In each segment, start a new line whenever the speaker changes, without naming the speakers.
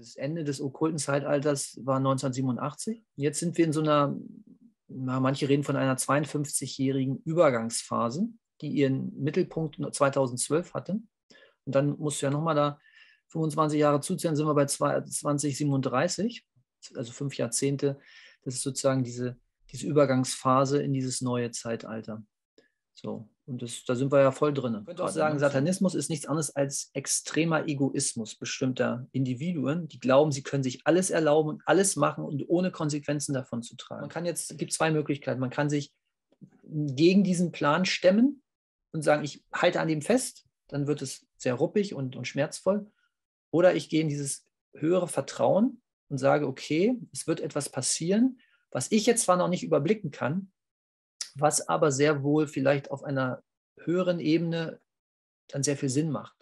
Das Ende des okkulten Zeitalters war 1987. Jetzt sind wir in so einer, manche reden von einer 52-jährigen Übergangsphase, die ihren Mittelpunkt 2012 hatte. Und dann musst du ja nochmal da 25 Jahre zuzählen, sind wir bei 2037, also 5 Jahrzehnte. Das ist sozusagen diese Übergangsphase in dieses neue Zeitalter. So, und da sind wir ja voll drin. Ich könnte auch sagen, Satanismus ist nichts anderes als extremer Egoismus bestimmter Individuen, die glauben, sie können sich alles erlauben und alles machen und ohne Konsequenzen davon zu tragen. Es gibt zwei Möglichkeiten. Man kann sich gegen diesen Plan stemmen und sagen, ich halte an dem fest, dann wird es sehr ruppig und schmerzvoll. Oder ich gehe in dieses höhere Vertrauen und sage, okay, es wird etwas passieren, was ich jetzt zwar noch nicht überblicken kann, was aber sehr wohl vielleicht auf einer höheren Ebene dann sehr viel Sinn macht.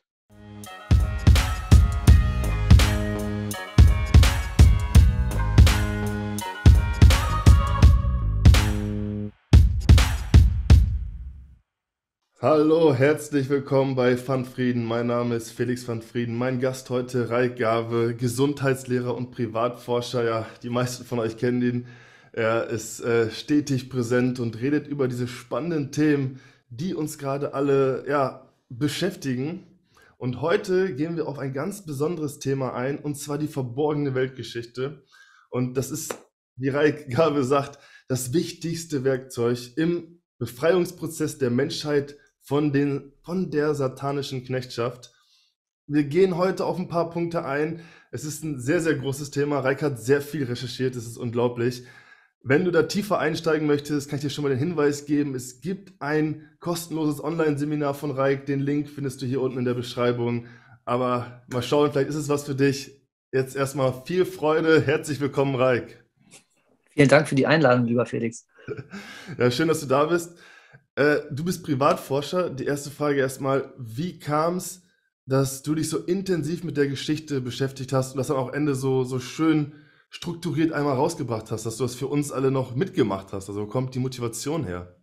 Hallo, herzlich willkommen bei Van Frieden. Mein Name ist Felix van Frieden. Mein Gast heute, Raik Gave, Gesundheitslehrer und Privatforscher. Ja, die meisten von euch kennen ihn. Er ist stetig präsent und redet über diese spannenden Themen, die uns gerade alle beschäftigen. Und heute gehen wir auf ein ganz besonderes Thema ein, und zwar die verborgene Weltgeschichte. Und das ist, wie Raik Gave sagt, das wichtigste Werkzeug im Befreiungsprozess der Menschheit von der satanischen Knechtschaft. Wir gehen heute auf ein paar Punkte ein. Es ist ein sehr, sehr großes Thema. Raik hat sehr viel recherchiert, es ist unglaublich. Wenn du da tiefer einsteigen möchtest, kann ich dir schon mal den Hinweis geben, es gibt ein kostenloses Online-Seminar von Raik. Den Link findest du hier unten in der Beschreibung. Aber mal schauen, vielleicht ist es was für dich. Jetzt erstmal viel Freude. Herzlich willkommen, Raik.
Vielen Dank für die Einladung, lieber Felix.
Ja, schön, dass du da bist. Du bist Privatforscher. Die erste Frage erstmal, wie kam es, dass du dich so intensiv mit der Geschichte beschäftigt hast und das dann auch am Ende so schön strukturiert einmal rausgebracht hast, dass du das für uns alle noch mitgemacht hast? Also wo kommt die Motivation her?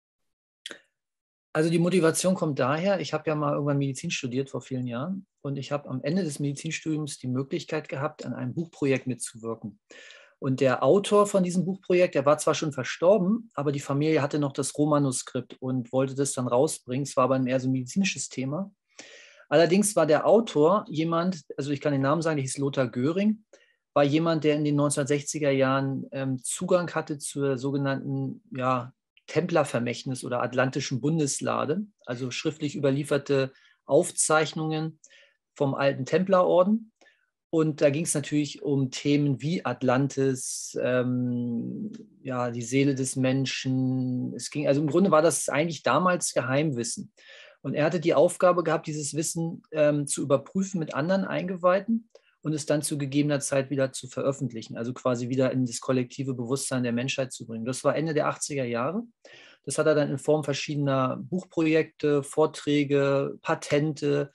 Also die Motivation kommt daher, ich habe ja mal irgendwann Medizin studiert vor vielen Jahren und ich habe am Ende des Medizinstudiums die Möglichkeit gehabt, an einem Buchprojekt mitzuwirken. Und der Autor von diesem Buchprojekt, der war zwar schon verstorben, aber die Familie hatte noch das Rohmanuskript und wollte das dann rausbringen. Es war aber eher so ein medizinisches Thema. Allerdings war der Autor jemand, also ich kann den Namen sagen, der hieß Lothar Göring, war jemand, der in den 1960er Jahren Zugang hatte zur sogenannten Templervermächtnis oder Atlantischen Bundeslade, also schriftlich überlieferte Aufzeichnungen vom alten Templerorden. Und da ging es natürlich um Themen wie Atlantis, die Seele des Menschen. Also im Grunde war das eigentlich damals Geheimwissen. Und er hatte die Aufgabe gehabt, dieses Wissen zu überprüfen mit anderen Eingeweihten und es dann zu gegebener Zeit wieder zu veröffentlichen, also quasi wieder in das kollektive Bewusstsein der Menschheit zu bringen. Das war Ende der 80er Jahre. Das hat er dann in Form verschiedener Buchprojekte, Vorträge, Patente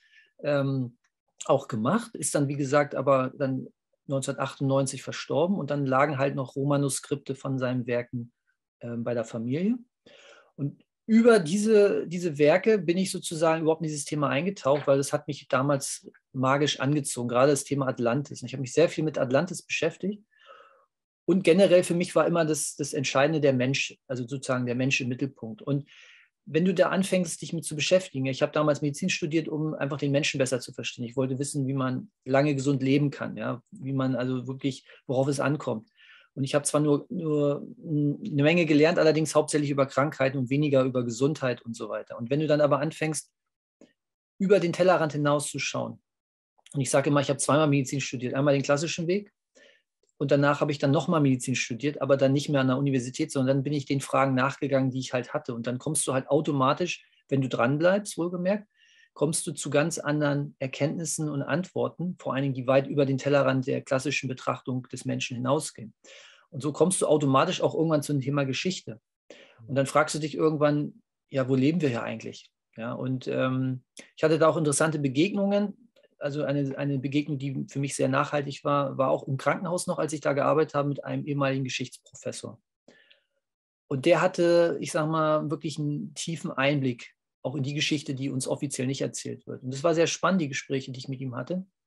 auch gemacht, ist dann, wie gesagt, aber dann 1998 verstorben und dann lagen halt noch Rohmanuskripte von seinen Werken bei der Familie. Und über diese Werke bin ich sozusagen überhaupt in dieses Thema eingetaucht, weil das hat mich damals magisch angezogen, gerade das Thema Atlantis. Ich habe mich sehr viel mit Atlantis beschäftigt und generell für mich war immer das Entscheidende der Mensch, also sozusagen der Mensch im Mittelpunkt. Und wenn du da anfängst, dich mit zu beschäftigen, ich habe damals Medizin studiert, um einfach den Menschen besser zu verstehen. Ich wollte wissen, wie man lange gesund leben kann, ja, wie man also wirklich, worauf es ankommt. Und ich habe zwar nur eine Menge gelernt, allerdings hauptsächlich über Krankheiten und weniger über Gesundheit und so weiter. Und wenn du dann aber anfängst, über den Tellerrand hinauszuschauen, und ich sage immer, ich habe zweimal Medizin studiert, einmal den klassischen Weg und danach habe ich dann nochmal Medizin studiert, aber dann nicht mehr an der Universität, sondern dann bin ich den Fragen nachgegangen, die ich halt hatte. Und dann kommst du halt automatisch, wenn du dranbleibst, wohlgemerkt, kommst du zu ganz anderen Erkenntnissen und Antworten, vor allen Dingen, die weit über den Tellerrand der klassischen Betrachtung des Menschen hinausgehen. Und so kommst du automatisch auch irgendwann zu dem Thema Geschichte. Und dann fragst du dich irgendwann, ja, wo leben wir hier eigentlich? Ja, und ich hatte da auch interessante Begegnungen. Also eine Begegnung, die für mich sehr nachhaltig war auch im Krankenhaus noch, als ich da gearbeitet habe, mit einem ehemaligen Geschichtsprofessor. Und der hatte, ich sage mal, wirklich einen tiefen Einblick auch in die Geschichte, die uns offiziell nicht erzählt wird. Und das war sehr spannend, die Gespräche, die ich mit ihm hatte.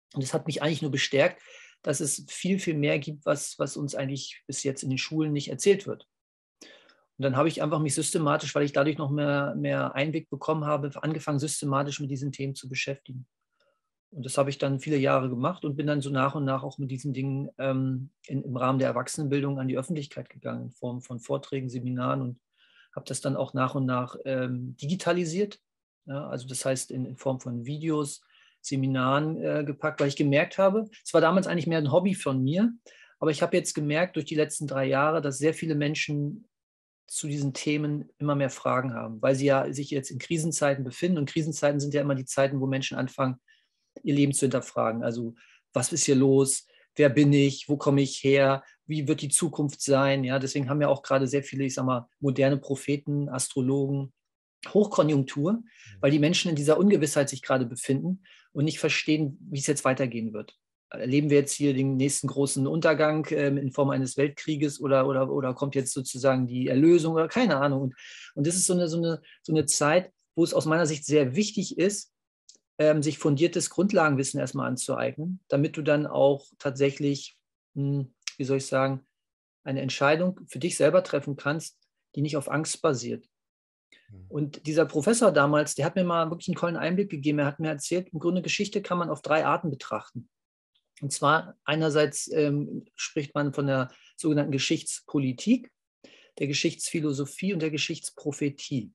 Und das hat mich eigentlich nur bestärkt, dass es viel, viel mehr gibt, was uns eigentlich bis jetzt in den Schulen nicht erzählt wird. Und dann habe ich einfach mich systematisch, weil ich dadurch noch mehr Einblick bekommen habe, angefangen, systematisch mit diesen Themen zu beschäftigen. Und das habe ich dann viele Jahre gemacht und bin dann so nach und nach auch mit diesen Dingen im Rahmen der Erwachsenenbildung an die Öffentlichkeit gegangen, in Form von Vorträgen, Seminaren, und habe das dann auch nach und nach digitalisiert. Ja, also das heißt in Form von Videos, Seminaren gepackt, weil ich gemerkt habe, es war damals eigentlich mehr ein Hobby von mir, aber ich habe jetzt gemerkt durch die letzten 3 Jahre, dass sehr viele Menschen zu diesen Themen immer mehr Fragen haben, weil sie ja sich jetzt in Krisenzeiten befinden, und Krisenzeiten sind ja immer die Zeiten, wo Menschen anfangen, ihr Leben zu hinterfragen. Also was ist hier los? Wer bin ich? Wo komme ich her? Wie wird die Zukunft sein? Ja, deswegen haben ja auch gerade sehr viele, ich sag mal, moderne Propheten, Astrologen, Hochkonjunktur, weil die Menschen in dieser Ungewissheit sich gerade befinden und nicht verstehen, wie es jetzt weitergehen wird. Erleben wir jetzt hier den nächsten großen Untergang in Form eines Weltkrieges oder kommt jetzt sozusagen die Erlösung oder keine Ahnung. Und das ist so eine Zeit, wo es aus meiner Sicht sehr wichtig ist, sich fundiertes Grundlagenwissen erstmal anzueignen, damit du dann auch tatsächlich, wie soll ich sagen, eine Entscheidung für dich selber treffen kannst, die nicht auf Angst basiert. Und dieser Professor damals, der hat mir mal wirklich einen tollen Einblick gegeben. Er hat mir erzählt, im Grunde Geschichte kann man auf 3 Arten betrachten. Und zwar einerseits spricht man von der sogenannten Geschichtspolitik, der Geschichtsphilosophie und der Geschichtsprophetie.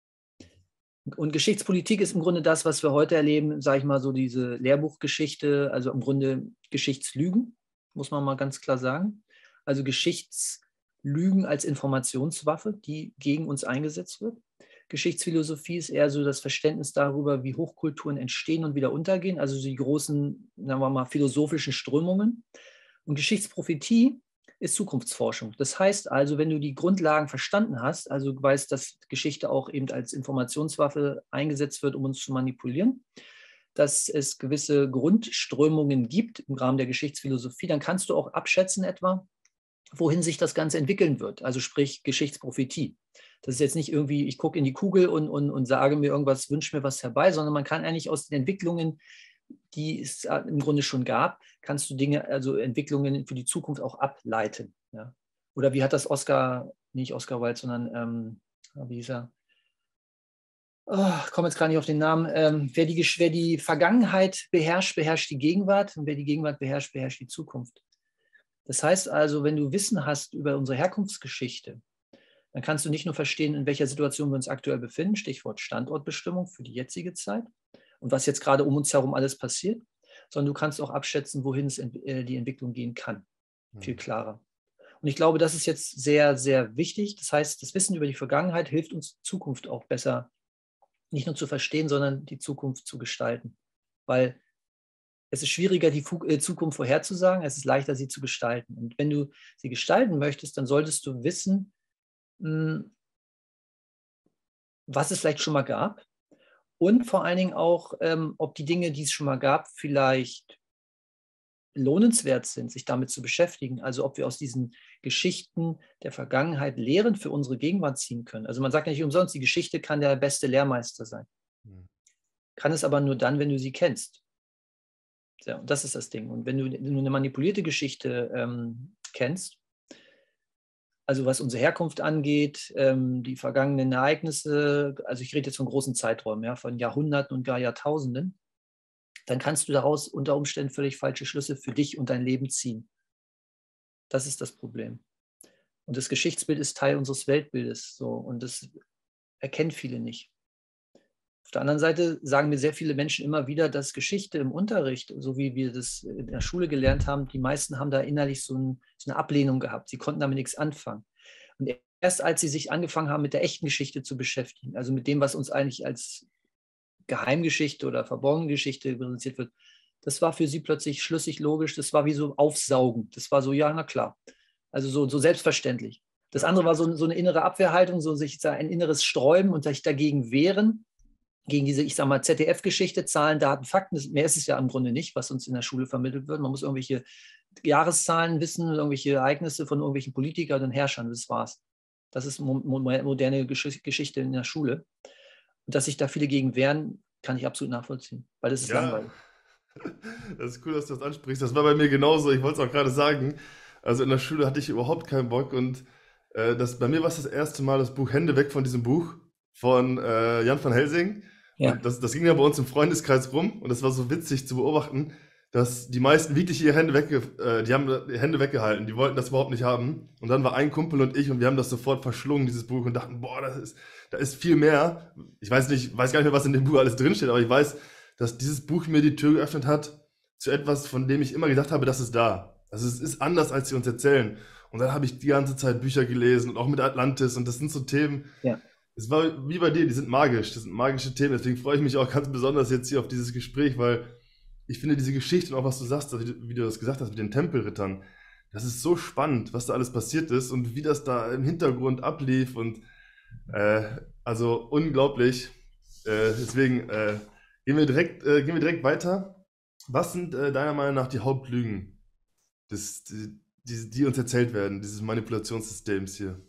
Und Geschichtspolitik ist im Grunde das, was wir heute erleben, sage ich mal, so diese Lehrbuchgeschichte, also im Grunde Geschichtslügen, muss man mal ganz klar sagen. Also Geschichtslügen als Informationswaffe, die gegen uns eingesetzt wird. Geschichtsphilosophie ist eher so das Verständnis darüber, wie Hochkulturen entstehen und wieder untergehen, also die großen, sagen wir mal, philosophischen Strömungen. Und Geschichtsprophetie ist Zukunftsforschung. Das heißt also, wenn du die Grundlagen verstanden hast, also du weißt, dass Geschichte auch eben als Informationswaffe eingesetzt wird, um uns zu manipulieren, dass es gewisse Grundströmungen gibt im Rahmen der Geschichtsphilosophie, dann kannst du auch abschätzen etwa, wohin sich das Ganze entwickeln wird, also sprich Geschichtsprophetie. Das ist jetzt nicht irgendwie, ich gucke in die Kugel und sage mir irgendwas, wünsche mir was herbei, sondern man kann eigentlich aus den Entwicklungen, die es im Grunde schon gab, kannst du Dinge, also Entwicklungen für die Zukunft auch ableiten. Ja? Oder wie hat das nicht Oscar Wilde, sondern, wie hieß er? Ich komme jetzt gar nicht auf den Namen. Wer die Vergangenheit beherrscht, beherrscht die Gegenwart. Und wer die Gegenwart beherrscht, beherrscht die Zukunft. Das heißt also, wenn du Wissen hast über unsere Herkunftsgeschichte, dann kannst du nicht nur verstehen, in welcher Situation wir uns aktuell befinden, Stichwort Standortbestimmung für die jetzige Zeit und was jetzt gerade um uns herum alles passiert, sondern du kannst auch abschätzen, wohin die Entwicklung gehen kann. Viel klarer. Und ich glaube, das ist jetzt sehr, sehr wichtig. Das heißt, das Wissen über die Vergangenheit hilft uns, Zukunft auch besser nicht nur zu verstehen, sondern die Zukunft zu gestalten. Weil es ist schwieriger, die Zukunft vorherzusagen, es ist leichter, sie zu gestalten. Und wenn du sie gestalten möchtest, dann solltest du wissen, was es vielleicht schon mal gab und vor allen Dingen auch, ob die Dinge, die es schon mal gab, vielleicht lohnenswert sind, sich damit zu beschäftigen. Also ob wir aus diesen Geschichten der Vergangenheit Lehren für unsere Gegenwart ziehen können. Also man sagt ja nicht umsonst, die Geschichte kann der beste Lehrmeister sein. Kann es aber nur dann, wenn du sie kennst. Ja, und das ist das Ding. Und wenn du eine manipulierte Geschichte kennst, also was unsere Herkunft angeht, die vergangenen Ereignisse, also ich rede jetzt von großen Zeiträumen, ja, von Jahrhunderten und gar Jahrtausenden, dann kannst du daraus unter Umständen völlig falsche Schlüsse für dich und dein Leben ziehen. Das ist das Problem. Und das Geschichtsbild ist Teil unseres Weltbildes. So, und das erkennen viele nicht. Auf der anderen Seite sagen mir sehr viele Menschen immer wieder, dass Geschichte im Unterricht, so wie wir das in der Schule gelernt haben, die meisten haben da innerlich so eine Ablehnung gehabt. Sie konnten damit nichts anfangen. Und erst als sie sich angefangen haben, mit der echten Geschichte zu beschäftigen, also mit dem, was uns eigentlich als Geheimgeschichte oder verborgene Geschichte präsentiert wird, das war für sie plötzlich schlüssig, logisch, das war wie so Aufsaugen. Das war so, ja, na klar. Also so selbstverständlich. Das andere war so eine innere Abwehrhaltung, so sich ein inneres Sträuben und sich dagegen wehren, gegen diese, ich sage mal, ZDF-Geschichte, Zahlen, Daten, Fakten. Mehr ist es ja im Grunde nicht, was uns in der Schule vermittelt wird. Man muss irgendwelche Jahreszahlen wissen, irgendwelche Ereignisse von irgendwelchen Politikern und Herrschern, das war's. Das ist moderne Geschichte in der Schule. Und dass sich da viele gegen wehren, kann ich absolut nachvollziehen, weil das ist langweilig.
Das ist cool, dass du das ansprichst. Das war bei mir genauso. Ich wollte es auch gerade sagen. Also in der Schule hatte ich überhaupt keinen Bock und bei mir war es das erste Mal das Buch Hände weg von diesem Buch von Jan van Helsing.
Ja,
Und das ging ja bei uns im Freundeskreis rum und das war so witzig zu beobachten, dass die meisten wirklich die haben die Hände weggehalten. Die wollten das überhaupt nicht haben. Und dann war ein Kumpel und ich und wir haben das sofort verschlungen, dieses Buch, und dachten, boah, da ist viel mehr. Ich weiß gar nicht mehr, was in dem Buch alles drinsteht, aber ich weiß, dass dieses Buch mir die Tür geöffnet hat zu etwas, von dem ich immer gedacht habe, das ist da. Also es ist anders, als sie uns erzählen. Und dann habe ich die ganze Zeit Bücher gelesen und auch mit Atlantis, und das sind so Themen,
ja.
es war wie bei dir, die sind magisch, das sind magische Themen. Deswegen freue ich mich auch ganz besonders jetzt hier auf dieses Gespräch, weil ich finde diese Geschichte und auch was du sagst, wie du das gesagt hast mit den Tempelrittern, das ist so spannend, was da alles passiert ist und wie das da im Hintergrund ablief, und äh, also unglaublich. Deswegen gehen wir direkt weiter. Was sind deiner Meinung nach die Hauptlügen, die uns erzählt werden, dieses Manipulationssystems hier?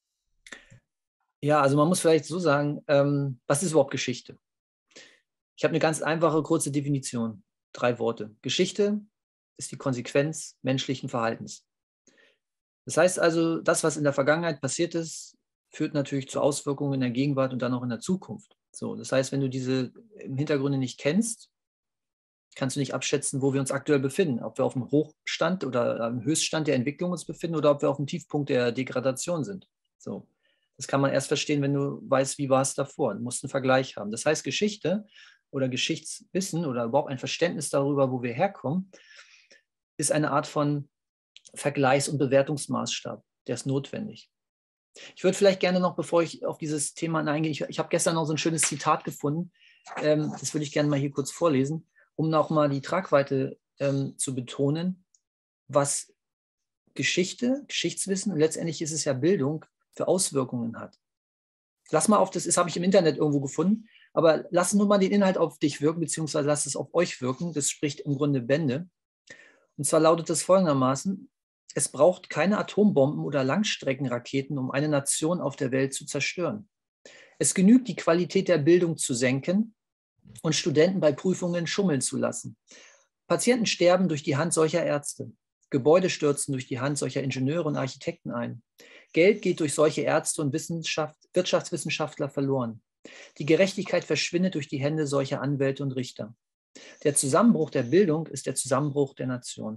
Ja, also man muss vielleicht so sagen, was ist überhaupt Geschichte? Ich habe eine ganz einfache, kurze Definition. 3 Worte. Geschichte ist die Konsequenz menschlichen Verhaltens. Das heißt also, das, was in der Vergangenheit passiert ist, führt natürlich zu Auswirkungen in der Gegenwart und dann auch in der Zukunft. So, das heißt, wenn du diese im Hintergründe nicht kennst, kannst du nicht abschätzen, wo wir uns aktuell befinden. Ob wir auf dem Hochstand oder am Höchststand der Entwicklung uns befinden oder ob wir auf dem Tiefpunkt der Degradation sind. So. Das kann man erst verstehen, wenn du weißt, wie war es davor. Du musst einen Vergleich haben. Das heißt, Geschichte oder Geschichtswissen oder überhaupt ein Verständnis darüber, wo wir herkommen, ist eine Art von Vergleichs- und Bewertungsmaßstab. Der ist notwendig. Ich würde vielleicht gerne noch, bevor ich auf dieses Thema eingehe, ich habe gestern noch so ein schönes Zitat gefunden, das würde ich gerne mal hier kurz vorlesen, um nochmal die Tragweite zu betonen, was Geschichte, Geschichtswissen und letztendlich ist es ja Bildung für Auswirkungen hat. Lass mal auf das habe ich im Internet irgendwo gefunden, aber lass nur mal den Inhalt auf dich wirken, beziehungsweise lass es auf euch wirken. Das spricht im Grunde Bände. Und zwar lautet es folgendermaßen: Es braucht keine Atombomben oder Langstreckenraketen, um eine Nation auf der Welt zu zerstören. Es genügt, die Qualität der Bildung zu senken und Studenten bei Prüfungen schummeln zu lassen. Patienten sterben durch die Hand solcher Ärzte. Gebäude stürzen durch die Hand solcher Ingenieure und Architekten ein. Geld geht durch solche Ärzte und Wirtschaftswissenschaftler verloren. Die Gerechtigkeit verschwindet durch die Hände solcher Anwälte und Richter. Der Zusammenbruch der Bildung ist der Zusammenbruch der Nation.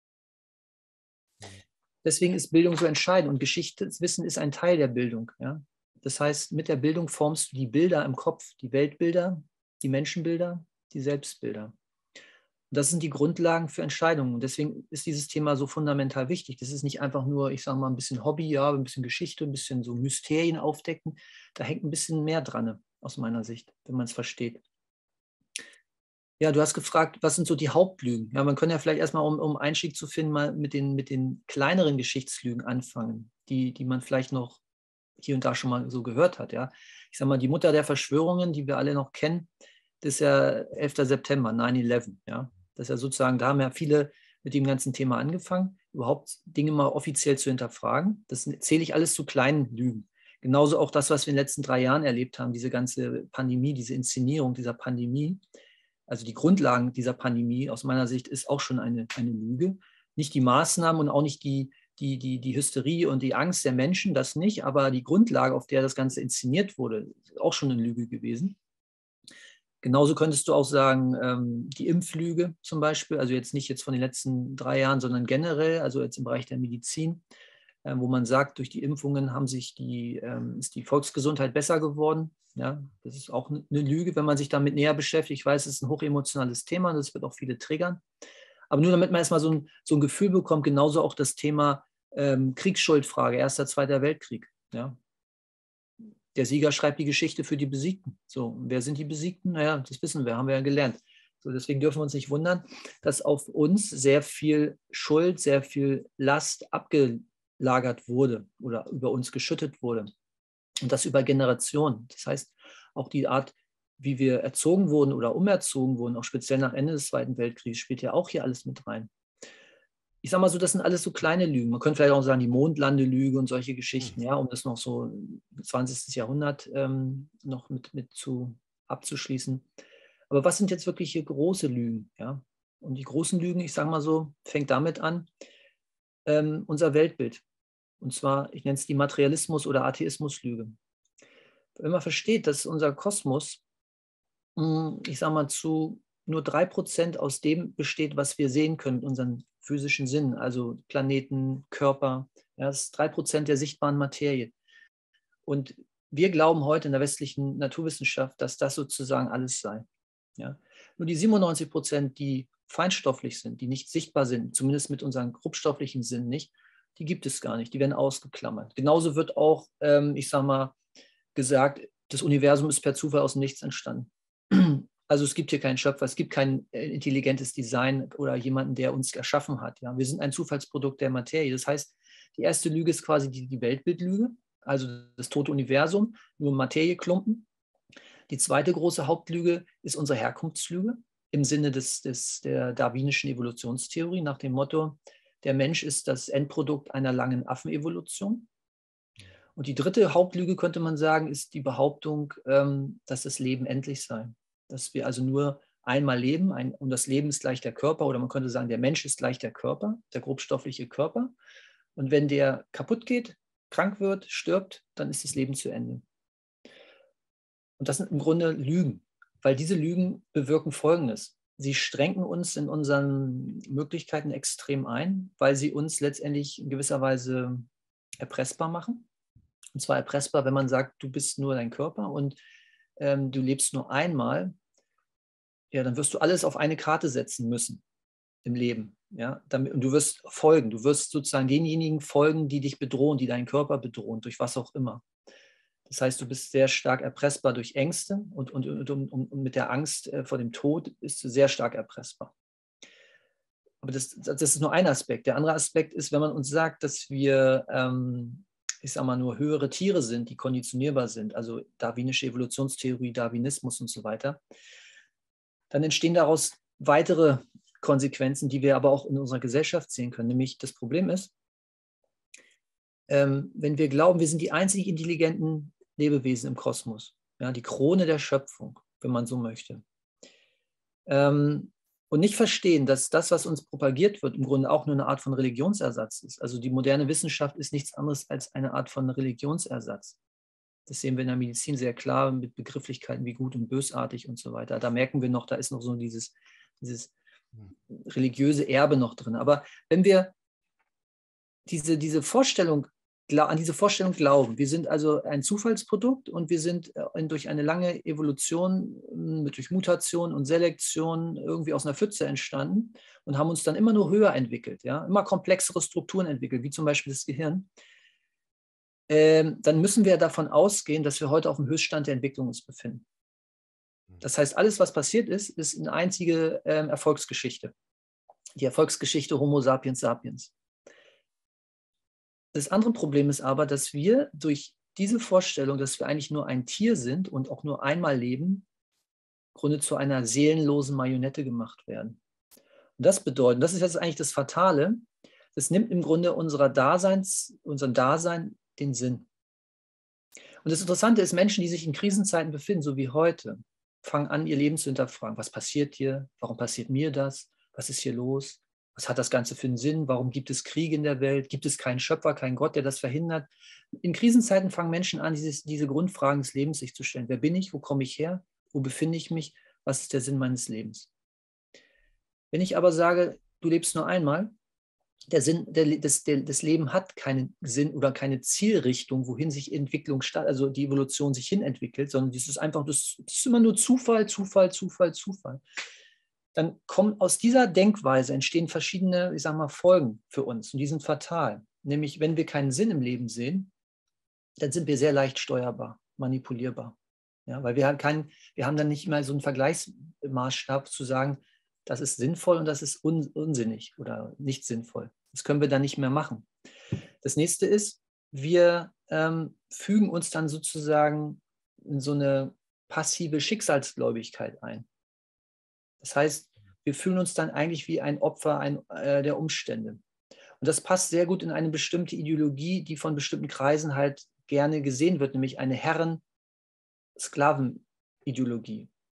Deswegen ist Bildung so entscheidend und Geschichtswissen ist ein Teil der Bildung. Ja? Das heißt, mit der Bildung formst du die Bilder im Kopf, die Weltbilder, die Menschenbilder, die Selbstbilder. Und das sind die Grundlagen für Entscheidungen. Und deswegen ist dieses Thema so fundamental wichtig. Das ist nicht einfach nur, ich sage mal, ein bisschen Hobby, ja, ein bisschen Geschichte, ein bisschen so Mysterien aufdecken. Da hängt ein bisschen mehr dran, aus meiner Sicht, wenn man es versteht. Ja, du hast gefragt, was sind so die Hauptlügen? Ja, man kann ja vielleicht erstmal, um Einstieg zu finden, mal mit den kleineren Geschichtslügen anfangen, die man vielleicht noch hier und da schon mal so gehört hat. Ja. Ich sage mal, die Mutter der Verschwörungen, die wir alle noch kennen, das ist ja 11. September, 9/11. Ja. Das ist ja sozusagen, da haben ja viele mit dem ganzen Thema angefangen, überhaupt Dinge mal offiziell zu hinterfragen. Das zähle ich alles zu kleinen Lügen. Genauso auch das, was wir in den letzten 3 Jahren erlebt haben, diese ganze Pandemie, diese Inszenierung dieser Pandemie. Also die Grundlagen dieser Pandemie aus meiner Sicht ist auch schon eine Lüge. Nicht die Maßnahmen und auch nicht die Hysterie und die Angst der Menschen, das nicht, aber die Grundlage, auf der das Ganze inszeniert wurde, ist auch schon eine Lüge gewesen. Genauso könntest du auch sagen, die Impflüge zum Beispiel, also jetzt von den letzten 3 Jahren, sondern generell, also jetzt im Bereich der Medizin, wo man sagt, durch die Impfungen ist die Volksgesundheit besser geworden. Ja, das ist auch eine Lüge, wenn man sich damit näher beschäftigt. Ich weiß, es ist ein hochemotionales Thema und das wird auch viele triggern. Aber nur damit man erstmal so ein Gefühl bekommt, genauso auch das Thema Kriegsschuldfrage, Erster, Zweiter Weltkrieg. Ja. Der Sieger schreibt die Geschichte für die Besiegten. So, und wer sind die Besiegten? Naja, das wissen wir, haben wir ja gelernt. So, deswegen dürfen wir uns nicht wundern, dass auf uns sehr viel Schuld, sehr viel Last abgelagert wurde oder über uns geschüttet wurde. Und das über Generationen. Das heißt, auch die Art, wie wir erzogen wurden oder umerzogen wurden, auch speziell nach Ende des Zweiten Weltkriegs, spielt ja auch hier alles mit rein. Ich sage mal so, das sind alles so kleine Lügen. Man könnte vielleicht auch sagen, die Mondlandelüge und solche Geschichten, ja, um das noch so im 20. Jahrhundert noch abzuschließen. Aber was sind jetzt wirklich hier große Lügen? Ja? Und die großen Lügen, ich sage mal so, fängt damit an, unser Weltbild. Und zwar, ich nenne es die Materialismus- oder Atheismuslüge. Wenn man versteht, dass unser Kosmos, ich sage mal, zu nur 3% aus dem besteht, was wir sehen können mit unseren physischen Sinnen, also Planeten, Körper, ja, das ist 3% der sichtbaren Materie. Und wir glauben heute in der westlichen Naturwissenschaft, dass das sozusagen alles sei. Ja? Nur die 97%, die feinstofflich sind, die nicht sichtbar sind, zumindest mit unseren grobstofflichen Sinnen nicht, die gibt es gar nicht, die werden ausgeklammert. Genauso wird auch, ich sage mal, gesagt, das Universum ist per Zufall aus dem Nichts entstanden. Also es gibt hier keinen Schöpfer, es gibt kein intelligentes Design oder jemanden, der uns erschaffen hat. Ja? Wir sind ein Zufallsprodukt der Materie. Das heißt, die erste Lüge ist quasi die Weltbildlüge, also das tote Universum, nur Materieklumpen. Die zweite große Hauptlüge ist unsere Herkunftslüge im Sinne der darwinischen Evolutionstheorie nach dem Motto, der Mensch ist das Endprodukt einer langen Affenevolution. Und die dritte Hauptlüge, könnte man sagen, ist die Behauptung, dass das Leben endlich sei. Dass wir also nur einmal leben und das Leben ist gleich der Körper, oder man könnte sagen, der Mensch ist gleich der Körper, der grobstoffliche Körper. Und wenn der kaputt geht, krank wird, stirbt, dann ist das Leben zu Ende. Und das sind im Grunde Lügen, weil diese Lügen bewirken Folgendes. Sie schränken uns in unseren Möglichkeiten extrem ein, weil sie uns letztendlich in gewisser Weise erpressbar machen. Und zwar erpressbar, wenn man sagt, du bist nur dein Körper und du lebst nur einmal, ja, dann wirst du alles auf eine Karte setzen müssen im Leben. Ja? Und du wirst folgen, du wirst sozusagen denjenigen folgen, die dich bedrohen, die deinen Körper bedrohen, durch was auch immer. Das heißt, du bist sehr stark erpressbar durch Ängste und mit der Angst vor dem Tod bist du sehr stark erpressbar. Aber das ist nur ein Aspekt. Der andere Aspekt ist, wenn man uns sagt, dass wir, ich sage mal, nur höhere Tiere sind, die konditionierbar sind, also darwinische Evolutionstheorie, Darwinismus und so weiter, dann entstehen daraus weitere Konsequenzen, die wir aber auch in unserer Gesellschaft sehen können. Nämlich das Problem ist, wenn wir glauben, wir sind die einzig intelligenten Lebewesen im Kosmos, ja, die Krone der Schöpfung, wenn man so möchte. Und nicht verstehen, dass das, was uns propagiert wird, im Grunde auch nur eine Art von Religionsersatz ist. Also die moderne Wissenschaft ist nichts anderes als eine Art von Religionsersatz. Das sehen wir in der Medizin sehr klar mit Begrifflichkeiten wie gut und bösartig und so weiter. Da merken wir noch, da ist noch so dieses religiöse Erbe noch drin. Aber wenn wir diese Vorstellung, an diese Vorstellung glauben, wir sind also ein Zufallsprodukt und wir sind durch eine lange Evolution, durch Mutation und Selektion irgendwie aus einer Pfütze entstanden und haben uns dann immer nur höher entwickelt, ja? Immer komplexere Strukturen entwickelt, wie zum Beispiel das Gehirn. Dann müssen wir davon ausgehen, dass wir heute auf dem Höchststand der Entwicklung uns befinden. Das heißt, alles, was passiert ist, ist eine einzige Erfolgsgeschichte. Die Erfolgsgeschichte Homo sapiens sapiens. Das andere Problem ist aber, dass wir durch diese Vorstellung, dass wir eigentlich nur ein Tier sind und auch nur einmal leben, im Grunde zu einer seelenlosen Marionette gemacht werden. Und das bedeutet, das ist jetzt eigentlich das Fatale, das nimmt im Grunde unserem Dasein den Sinn. Und das Interessante ist, Menschen, die sich in Krisenzeiten befinden, so wie heute, fangen an, ihr Leben zu hinterfragen. Was passiert hier? Warum passiert mir das? Was ist hier los? Was hat das Ganze für einen Sinn? Warum gibt es Kriege in der Welt? Gibt es keinen Schöpfer, keinen Gott, der das verhindert? In Krisenzeiten fangen Menschen an, diese Grundfragen des Lebens sich zu stellen. Wer bin ich? Wo komme ich her? Wo befinde ich mich? Was ist der Sinn meines Lebens? Wenn ich aber sage, du lebst nur einmal, das Leben hat keinen Sinn oder keine Zielrichtung, wohin sich Entwicklung also die Evolution sich hin entwickelt, sondern das ist immer nur Zufall, Zufall, Zufall, Zufall. Dann kommen aus dieser Denkweise entstehen verschiedene, ich sage mal, Folgen für uns und die sind fatal. Nämlich, wenn wir keinen Sinn im Leben sehen, dann sind wir sehr leicht steuerbar, manipulierbar. Ja, weil wir haben dann nicht mal so einen Vergleichsmaßstab zu sagen, das ist sinnvoll und das ist unsinnig oder nicht sinnvoll. Das können wir dann nicht mehr machen. Das nächste ist, wir fügen uns dann sozusagen in so eine passive Schicksalsgläubigkeit ein. Das heißt, wir fühlen uns dann eigentlich wie ein Opfer der Umstände. Und das passt sehr gut in eine bestimmte Ideologie, die von bestimmten Kreisen halt gerne gesehen wird, nämlich eine Herren-Sklaven-Ideologie.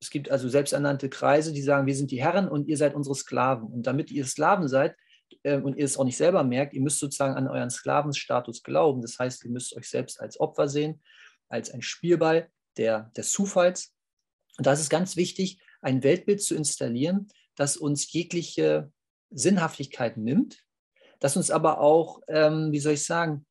Es gibt also selbsternannte Kreise, die sagen, wir sind die Herren und ihr seid unsere Sklaven. Und damit ihr Sklaven seid und ihr es auch nicht selber merkt, ihr müsst sozusagen an euren Sklavenstatus glauben. Das heißt, ihr müsst euch selbst als Opfer sehen, als ein Spielball des Zufalls. Und da ist es ganz wichtig, ein Weltbild zu installieren, das uns jegliche Sinnhaftigkeit nimmt, das uns aber auch, wie soll ich sagen,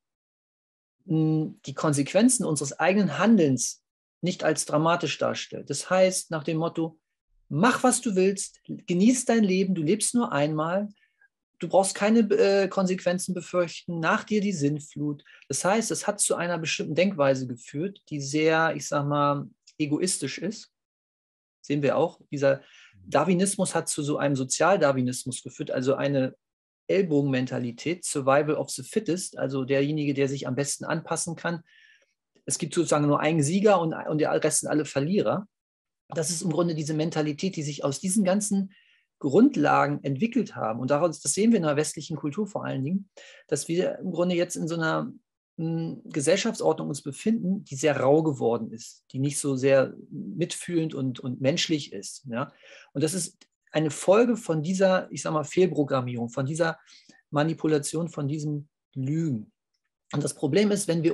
die Konsequenzen unseres eigenen Handelns nicht als dramatisch darstellt. Das heißt, nach dem Motto, mach, was du willst, genieß dein Leben, du lebst nur einmal, du brauchst keine Konsequenzen befürchten, nach dir die Sinnflut. Das heißt, es hat zu einer bestimmten Denkweise geführt, die sehr, ich sag mal, egoistisch ist. Sehen wir auch, dieser Darwinismus hat zu so einem Sozialdarwinismus geführt, also eine Ellbogenmentalität, Survival of the Fittest, also derjenige, der sich am besten anpassen kann. Es gibt sozusagen nur einen Sieger und der Rest sind alle Verlierer. Das ist im Grunde diese Mentalität, die sich aus diesen ganzen Grundlagen entwickelt haben. Und daraus, das sehen wir in der westlichen Kultur vor allen Dingen, dass wir im Grunde jetzt in so einer Gesellschaftsordnung uns befinden, die sehr rau geworden ist, die nicht so sehr mitfühlend und menschlich ist. Ja? Und das ist eine Folge von dieser, ich sag mal, Fehlprogrammierung, von dieser Manipulation, von diesem Lügen. Und das Problem ist, wenn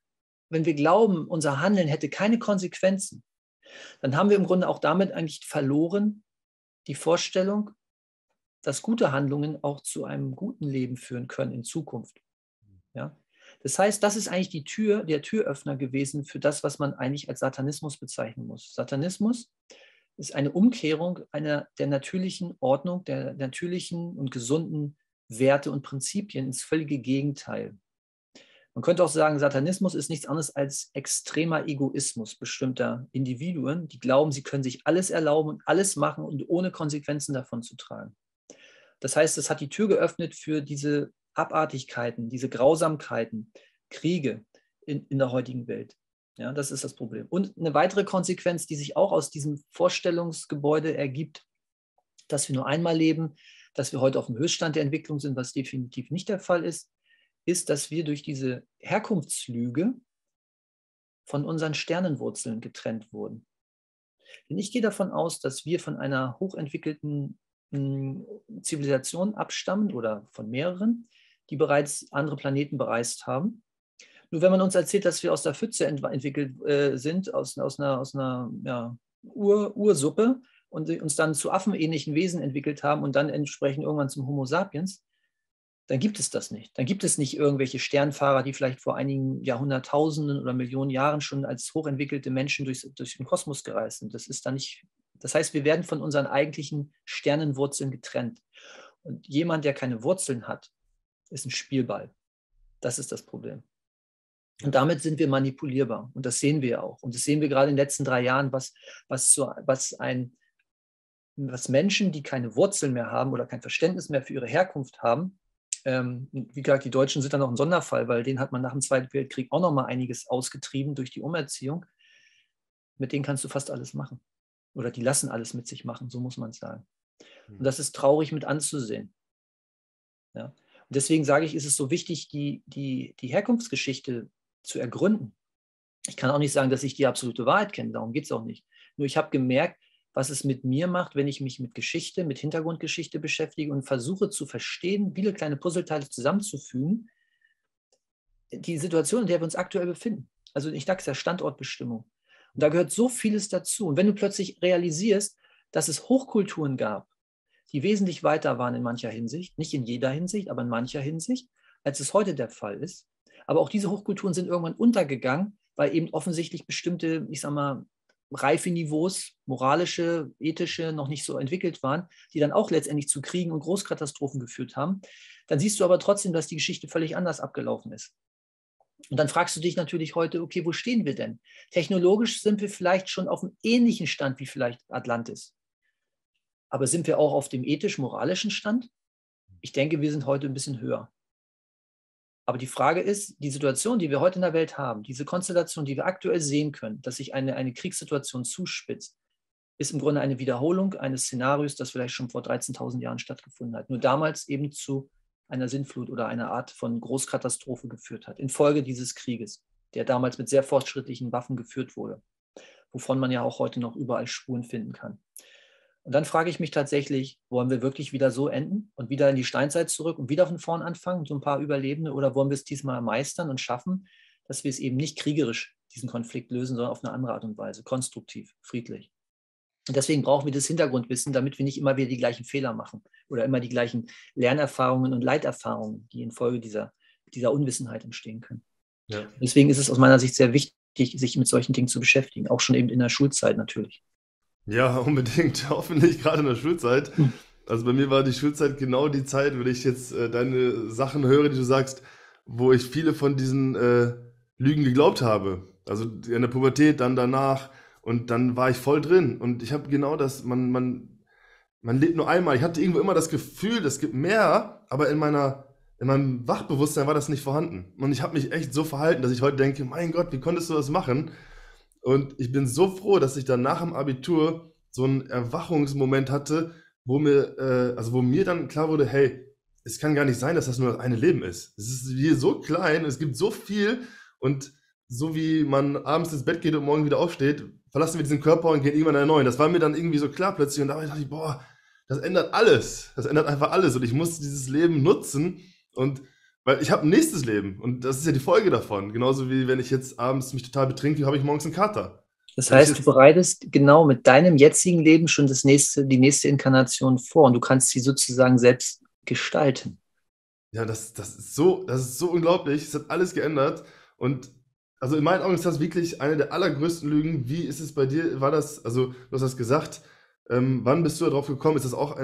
wir glauben, unser Handeln hätte keine Konsequenzen, dann haben wir im Grunde auch damit eigentlich verloren die Vorstellung, dass gute Handlungen auch zu einem guten Leben führen können in Zukunft. Ja? Das heißt, das ist eigentlich der Türöffner gewesen für das, was man eigentlich als Satanismus bezeichnen muss. Satanismus ist eine Umkehrung der natürlichen Ordnung, der natürlichen und gesunden Werte und Prinzipien ins völlige Gegenteil. Man könnte auch sagen, Satanismus ist nichts anderes als extremer Egoismus bestimmter Individuen, die glauben, sie können sich alles erlauben und alles machen und ohne Konsequenzen davon zu tragen. Das heißt, es hat die Tür geöffnet für diese Abartigkeiten, diese Grausamkeiten, Kriege in der heutigen Welt. Ja, das ist das Problem. Und eine weitere Konsequenz, die sich auch aus diesem Vorstellungsgebäude ergibt, dass wir nur einmal leben, dass wir heute auf dem Höchststand der Entwicklung sind, was definitiv nicht der Fall ist, dass wir durch diese Herkunftslüge von unseren Sternenwurzeln getrennt wurden. Denn ich gehe davon aus, dass wir von einer hochentwickelten Zivilisation abstammen oder von mehreren, die bereits andere Planeten bereist haben. Nur wenn man uns erzählt, dass wir aus der Pfütze entwickelt sind, aus einer Ursuppe und uns dann zu affenähnlichen Wesen entwickelt haben und dann entsprechend irgendwann zum Homo sapiens, dann gibt es das nicht. Dann gibt es nicht irgendwelche Sternfahrer, die vielleicht vor einigen Jahrhunderttausenden oder Millionen Jahren schon als hochentwickelte Menschen durch den Kosmos gereist sind. Das ist da nicht. Das heißt, wir werden von unseren eigentlichen Sternenwurzeln getrennt. Und jemand, der keine Wurzeln hat, ist ein Spielball. Das ist das Problem. Und damit sind wir manipulierbar. Und das sehen wir auch. Und das sehen wir gerade in den letzten 3 Jahren, was Menschen, die keine Wurzeln mehr haben oder kein Verständnis mehr für ihre Herkunft haben, wie gesagt, die Deutschen sind dann noch ein Sonderfall, weil denen hat man nach dem Zweiten Weltkrieg auch noch mal einiges ausgetrieben durch die Umerziehung. Mit denen kannst du fast alles machen. Oder die lassen alles mit sich machen, so muss man es sagen. Und das ist traurig mit anzusehen. Ja? Und deswegen sage ich, ist es so wichtig, die Herkunftsgeschichte zu ergründen. Ich kann auch nicht sagen, dass ich die absolute Wahrheit kenne, darum geht es auch nicht. Nur ich habe gemerkt, was es mit mir macht, wenn ich mich mit Geschichte, mit Hintergrundgeschichte beschäftige und versuche zu verstehen, viele kleine Puzzleteile zusammenzufügen, die Situation, in der wir uns aktuell befinden. Also ich sage es ja Standortbestimmung. Und da gehört so vieles dazu. Und wenn du plötzlich realisierst, dass es Hochkulturen gab, die wesentlich weiter waren in mancher Hinsicht, nicht in jeder Hinsicht, aber in mancher Hinsicht, als es heute der Fall ist. Aber auch diese Hochkulturen sind irgendwann untergegangen, weil eben offensichtlich bestimmte, ich sage mal, Reifeniveaus, moralische, ethische, noch nicht so entwickelt waren, die dann auch letztendlich zu Kriegen und Großkatastrophen geführt haben. Dann siehst du aber trotzdem, dass die Geschichte völlig anders abgelaufen ist. Und dann fragst du dich natürlich heute, okay, wo stehen wir denn? Technologisch sind wir vielleicht schon auf einem ähnlichen Stand wie vielleicht Atlantis. Aber sind wir auch auf dem ethisch-moralischen Stand? Ich denke, wir sind heute ein bisschen höher. Aber die Frage ist, die Situation, die wir heute in der Welt haben, diese Konstellation, die wir aktuell sehen können, dass sich eine Kriegssituation zuspitzt, ist im Grunde eine Wiederholung eines Szenarios, das vielleicht schon vor 13.000 Jahren stattgefunden hat. Nur damals eben zu einer Sintflut oder einer Art von Großkatastrophe geführt hat, infolge dieses Krieges, der damals mit sehr fortschrittlichen Waffen geführt wurde. wovon man ja auch heute noch überall Spuren finden kann. Und dann frage ich mich tatsächlich, wollen wir wirklich wieder so enden und wieder in die Steinzeit zurück und wieder von vorn anfangen, so ein paar Überlebende, oder wollen wir es diesmal meistern und schaffen, dass wir es eben nicht kriegerisch diesen Konflikt lösen, sondern auf eine andere Art und Weise, konstruktiv, friedlich. Und deswegen brauchen wir das Hintergrundwissen, damit wir nicht immer wieder die gleichen Fehler machen oder immer die gleichen Lernerfahrungen und Leiterfahrungen, die infolge dieser Unwissenheit entstehen können.
Ja.
Deswegen ist es aus meiner Sicht sehr wichtig, sich mit solchen Dingen zu beschäftigen, auch schon eben in der Schulzeit natürlich.
Ja, unbedingt. Hoffentlich gerade in der Schulzeit. Also bei mir war die Schulzeit genau die Zeit, wenn ich jetzt deine Sachen höre, die du sagst, wo ich viele von diesen Lügen geglaubt habe. Also in der Pubertät, dann danach. Und dann war ich voll drin. Und ich habe genau das, man lebt nur einmal. Ich hatte irgendwo immer das Gefühl, es gibt mehr, aber in meinem Wachbewusstsein war das nicht vorhanden. Und ich habe mich echt so verhalten, dass ich heute denke, mein Gott, wie konntest du das machen? Und ich bin so froh, dass ich dann nach dem Abitur so einen Erwachungsmoment hatte, wo mir dann klar wurde, hey, es kann gar nicht sein, dass das nur das eine Leben ist. Es ist hier so klein, es gibt so viel und so wie man abends ins Bett geht und morgen wieder aufsteht, verlassen wir diesen Körper und gehen irgendwann in einen neuen. Das war mir dann irgendwie so klar plötzlich und da dachte ich, boah, das ändert alles. Das ändert einfach alles und ich muss dieses Leben nutzen und weil ich habe ein nächstes Leben und das ist ja die Folge davon. Genauso wie wenn ich jetzt abends mich total betrinke, habe ich morgens einen Kater.
Das
Wenn ich
heißt, du
jetzt,
bereitest genau mit deinem jetzigen Leben schon die nächste Inkarnation vor und du kannst sie sozusagen selbst gestalten.
ja, das ist so unglaublich. Es hat alles geändert und also in meinen Augen ist das wirklich eine der allergrößten Lügen. Wie ist es bei dir? War das, also du hast das gesagt, wann bist du darauf gekommen? Ist das auch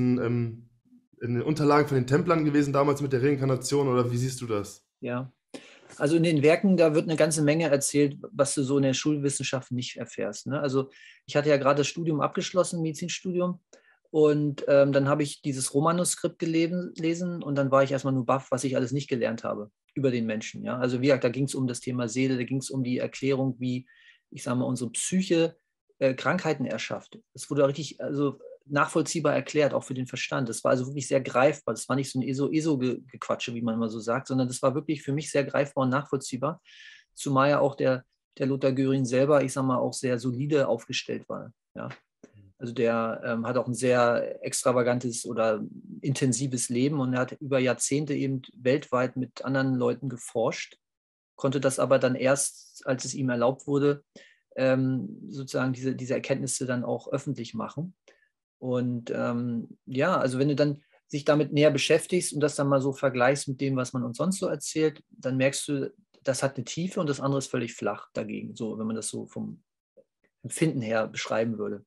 in den Unterlagen von den Templern gewesen damals mit der Reinkarnation oder wie siehst du das?
Ja. Also in den Werken, da wird eine ganze Menge erzählt, was du so in der Schulwissenschaft nicht erfährst. Ne? Also ich hatte ja gerade das Studium abgeschlossen, Medizinstudium, und dann habe ich dieses Rohmanuskript gelesen und dann war ich erstmal nur baff, was ich alles nicht gelernt habe über den Menschen. Ja? Also wie gesagt, da ging es um das Thema Seele, da ging es um die Erklärung, wie, ich sage mal, unsere Psyche Krankheiten erschafft. Das wurde richtig nachvollziehbar erklärt, auch für den Verstand. Das war also wirklich sehr greifbar. Das war nicht so ein ESO-Gequatsche, wie man immer so sagt, sondern das war wirklich für mich sehr greifbar und nachvollziehbar, zumal ja auch der Lothar Göring selber, ich sage mal, auch sehr solide aufgestellt war. Ja. Also der hat auch ein sehr extravagantes oder intensives Leben und er hat über Jahrzehnte eben weltweit mit anderen Leuten geforscht, konnte das aber dann erst, als es ihm erlaubt wurde, sozusagen diese Erkenntnisse dann auch öffentlich machen. Und ja, also wenn du dann sich damit näher beschäftigst und das dann mal so vergleichst mit dem, was man uns sonst so erzählt, dann merkst du, das hat eine Tiefe und das andere ist völlig flach dagegen, so wenn man das so vom Empfinden her beschreiben würde.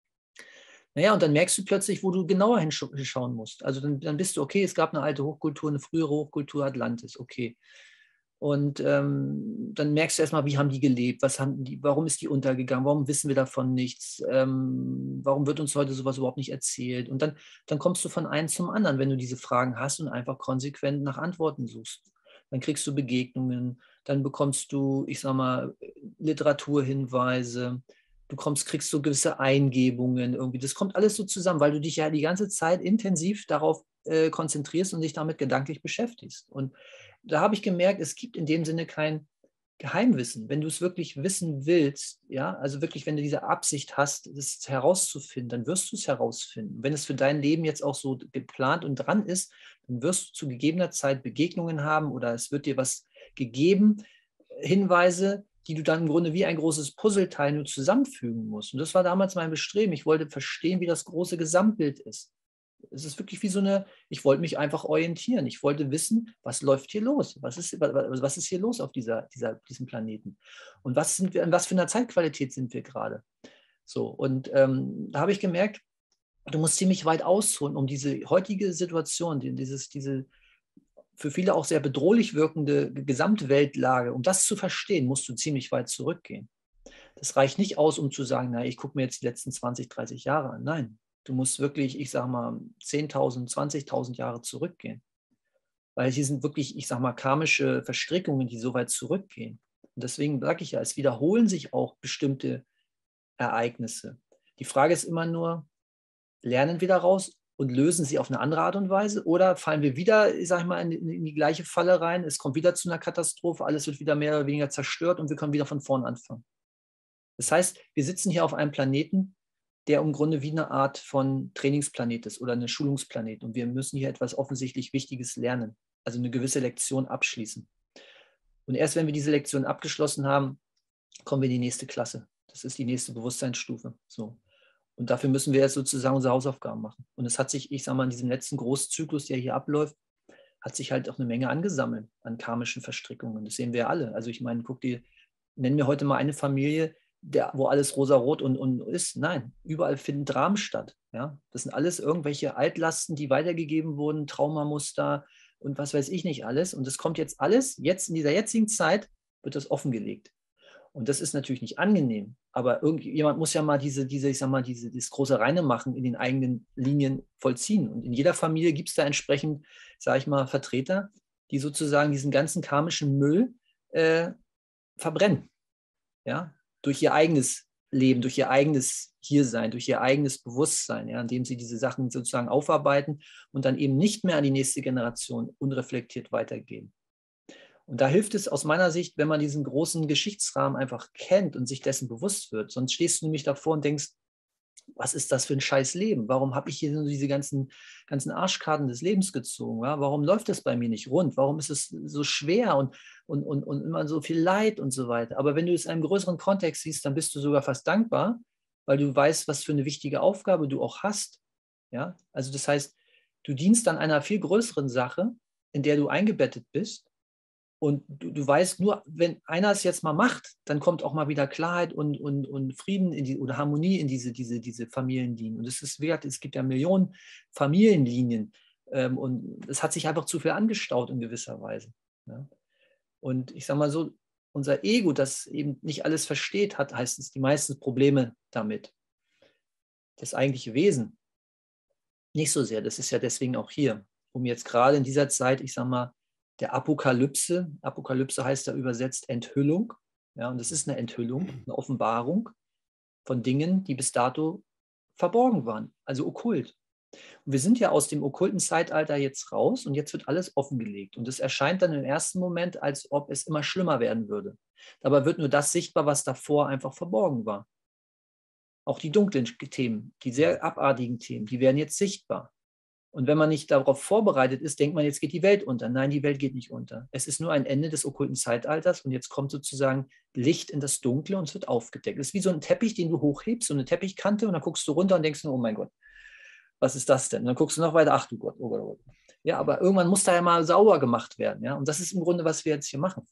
Naja, und dann merkst du plötzlich, wo du genauer hinschauen musst. Also dann bist du, okay, es gab eine alte Hochkultur, eine frühere Hochkultur, Atlantis, okay. Und dann merkst du erstmal, wie haben die gelebt, warum ist die untergegangen, warum wissen wir davon nichts, warum wird uns heute sowas überhaupt nicht erzählt. Und dann kommst du von einem zum anderen, wenn du diese Fragen hast und einfach konsequent nach Antworten suchst. Dann kriegst du Begegnungen, dann bekommst du, ich sag mal, Literaturhinweise, kriegst so gewisse Eingebungen irgendwie. Das kommt alles so zusammen, weil du dich ja die ganze Zeit intensiv darauf konzentrierst und dich damit gedanklich beschäftigst. Und da habe ich gemerkt, es gibt in dem Sinne kein Geheimwissen. Wenn du es wirklich wissen willst, ja, also wirklich, wenn du diese Absicht hast, das herauszufinden, dann wirst du es herausfinden. Wenn es für dein Leben jetzt auch so geplant und dran ist, dann wirst du zu gegebener Zeit Begegnungen haben oder es wird dir was gegeben, Hinweise, die du dann im Grunde wie ein großes Puzzleteil nur zusammenfügen musst. Und das war damals mein Bestreben. Ich wollte verstehen, wie das große Gesamtbild ist. Es ist wirklich wie ich wollte mich einfach orientieren. Ich wollte wissen, was läuft hier los? Was ist hier los auf diesem Planeten? Und in was für einer Zeitqualität sind wir gerade? So, und da habe ich gemerkt, du musst ziemlich weit ausholen, um diese heutige Situation, diese für viele auch sehr bedrohlich wirkende Gesamtweltlage, um das zu verstehen, musst du ziemlich weit zurückgehen. Das reicht nicht aus, um zu sagen, na, ich gucke mir jetzt die letzten 20, 30 Jahre an. Nein, du musst wirklich, ich sage mal, 10.000, 20.000 Jahre zurückgehen. Weil hier sind wirklich, ich sage mal, karmische Verstrickungen, die so weit zurückgehen. Und deswegen sage ich ja, es wiederholen sich auch bestimmte Ereignisse. Die Frage ist immer nur, lernen wir daraus und lösen sie auf eine andere Art und Weise oder fallen wir wieder, ich sage mal, in die gleiche Falle rein, es kommt wieder zu einer Katastrophe, alles wird wieder mehr oder weniger zerstört und wir können wieder von vorn anfangen. Das heißt, wir sitzen hier auf einem Planeten, der im Grunde wie eine Art von Trainingsplanet ist oder eine Schulungsplanet. Und wir müssen hier etwas offensichtlich Wichtiges lernen, also eine gewisse Lektion abschließen. Und erst wenn wir diese Lektion abgeschlossen haben, kommen wir in die nächste Klasse. Das ist die nächste Bewusstseinsstufe. So. Und dafür müssen wir jetzt sozusagen unsere Hausaufgaben machen. Und es hat sich, ich sage mal, in diesem letzten Großzyklus, der hier abläuft, hat sich halt auch eine Menge angesammelt an karmischen Verstrickungen. Das sehen wir ja alle. Also ich meine, guck dir, nennen wir heute mal eine Familie, wo alles rosarot und ist. Nein, überall finden Dramen statt. Ja? Das sind alles irgendwelche Altlasten, die weitergegeben wurden, Traumamuster und was weiß ich nicht alles. Und das kommt jetzt alles, jetzt in dieser jetzigen Zeit wird das offengelegt. Und das ist natürlich nicht angenehm, aber irgendjemand muss ja mal ich sag mal, dieses große Reine machen in den eigenen Linien vollziehen. Und in jeder Familie gibt es da entsprechend, sage ich mal, Vertreter, die sozusagen diesen ganzen karmischen Müll verbrennen. Ja? Durch ihr eigenes Leben, durch ihr eigenes Hiersein, durch ihr eigenes Bewusstsein, ja? Indem sie diese Sachen sozusagen aufarbeiten und dann eben nicht mehr an die nächste Generation unreflektiert weitergeben. Und da hilft es aus meiner Sicht, wenn man diesen großen Geschichtsrahmen einfach kennt und sich dessen bewusst wird. Sonst stehst du nämlich davor und denkst, was ist das für ein scheiß Leben? Warum habe ich hier so diese ganzen Arschkarten des Lebens gezogen? Ja? Warum läuft das bei mir nicht rund? Warum ist es so schwer und immer so viel Leid und so weiter? Aber wenn du es in einem größeren Kontext siehst, dann bist du sogar fast dankbar, weil du weißt, was für eine wichtige Aufgabe du auch hast. Ja? Also das heißt, du dienst an einer viel größeren Sache, in der du eingebettet bist. Und du weißt, nur wenn einer es jetzt mal macht, dann kommt auch mal wieder Klarheit und Frieden oder Harmonie in diese Familienlinien. Und es gibt ja Millionen Familienlinien. Und es hat sich einfach zu viel angestaut in gewisser Weise. Ja. Und ich sage mal so, unser Ego, das eben nicht alles versteht, hat meistens die meisten Probleme damit. Das eigentliche Wesen nicht so sehr. Das ist ja deswegen auch hier, um jetzt gerade in dieser Zeit, ich sage mal, der Apokalypse heißt da übersetzt Enthüllung, ja, und das ist eine Enthüllung, eine Offenbarung von Dingen, die bis dato verborgen waren, also okkult. Und wir sind ja aus dem okkulten Zeitalter jetzt raus und jetzt wird alles offengelegt. Und es erscheint dann im ersten Moment, als ob es immer schlimmer werden würde. Dabei wird nur das sichtbar, was davor einfach verborgen war. Auch die dunklen Themen, die sehr abartigen Themen, die werden jetzt sichtbar. Und wenn man nicht darauf vorbereitet ist, denkt man, jetzt geht die Welt unter. Nein, die Welt geht nicht unter. Es ist nur ein Ende des okkulten Zeitalters und jetzt kommt sozusagen Licht in das Dunkle und es wird aufgedeckt. Es ist wie so ein Teppich, den du hochhebst, so eine Teppichkante und dann guckst du runter und denkst nur, oh mein Gott, was ist das denn? Und dann guckst du noch weiter, ach du Gott, oh Gott, oh Gott. Ja, aber irgendwann muss da ja mal sauber gemacht werden. Ja? Und das ist im Grunde, was wir jetzt hier machen.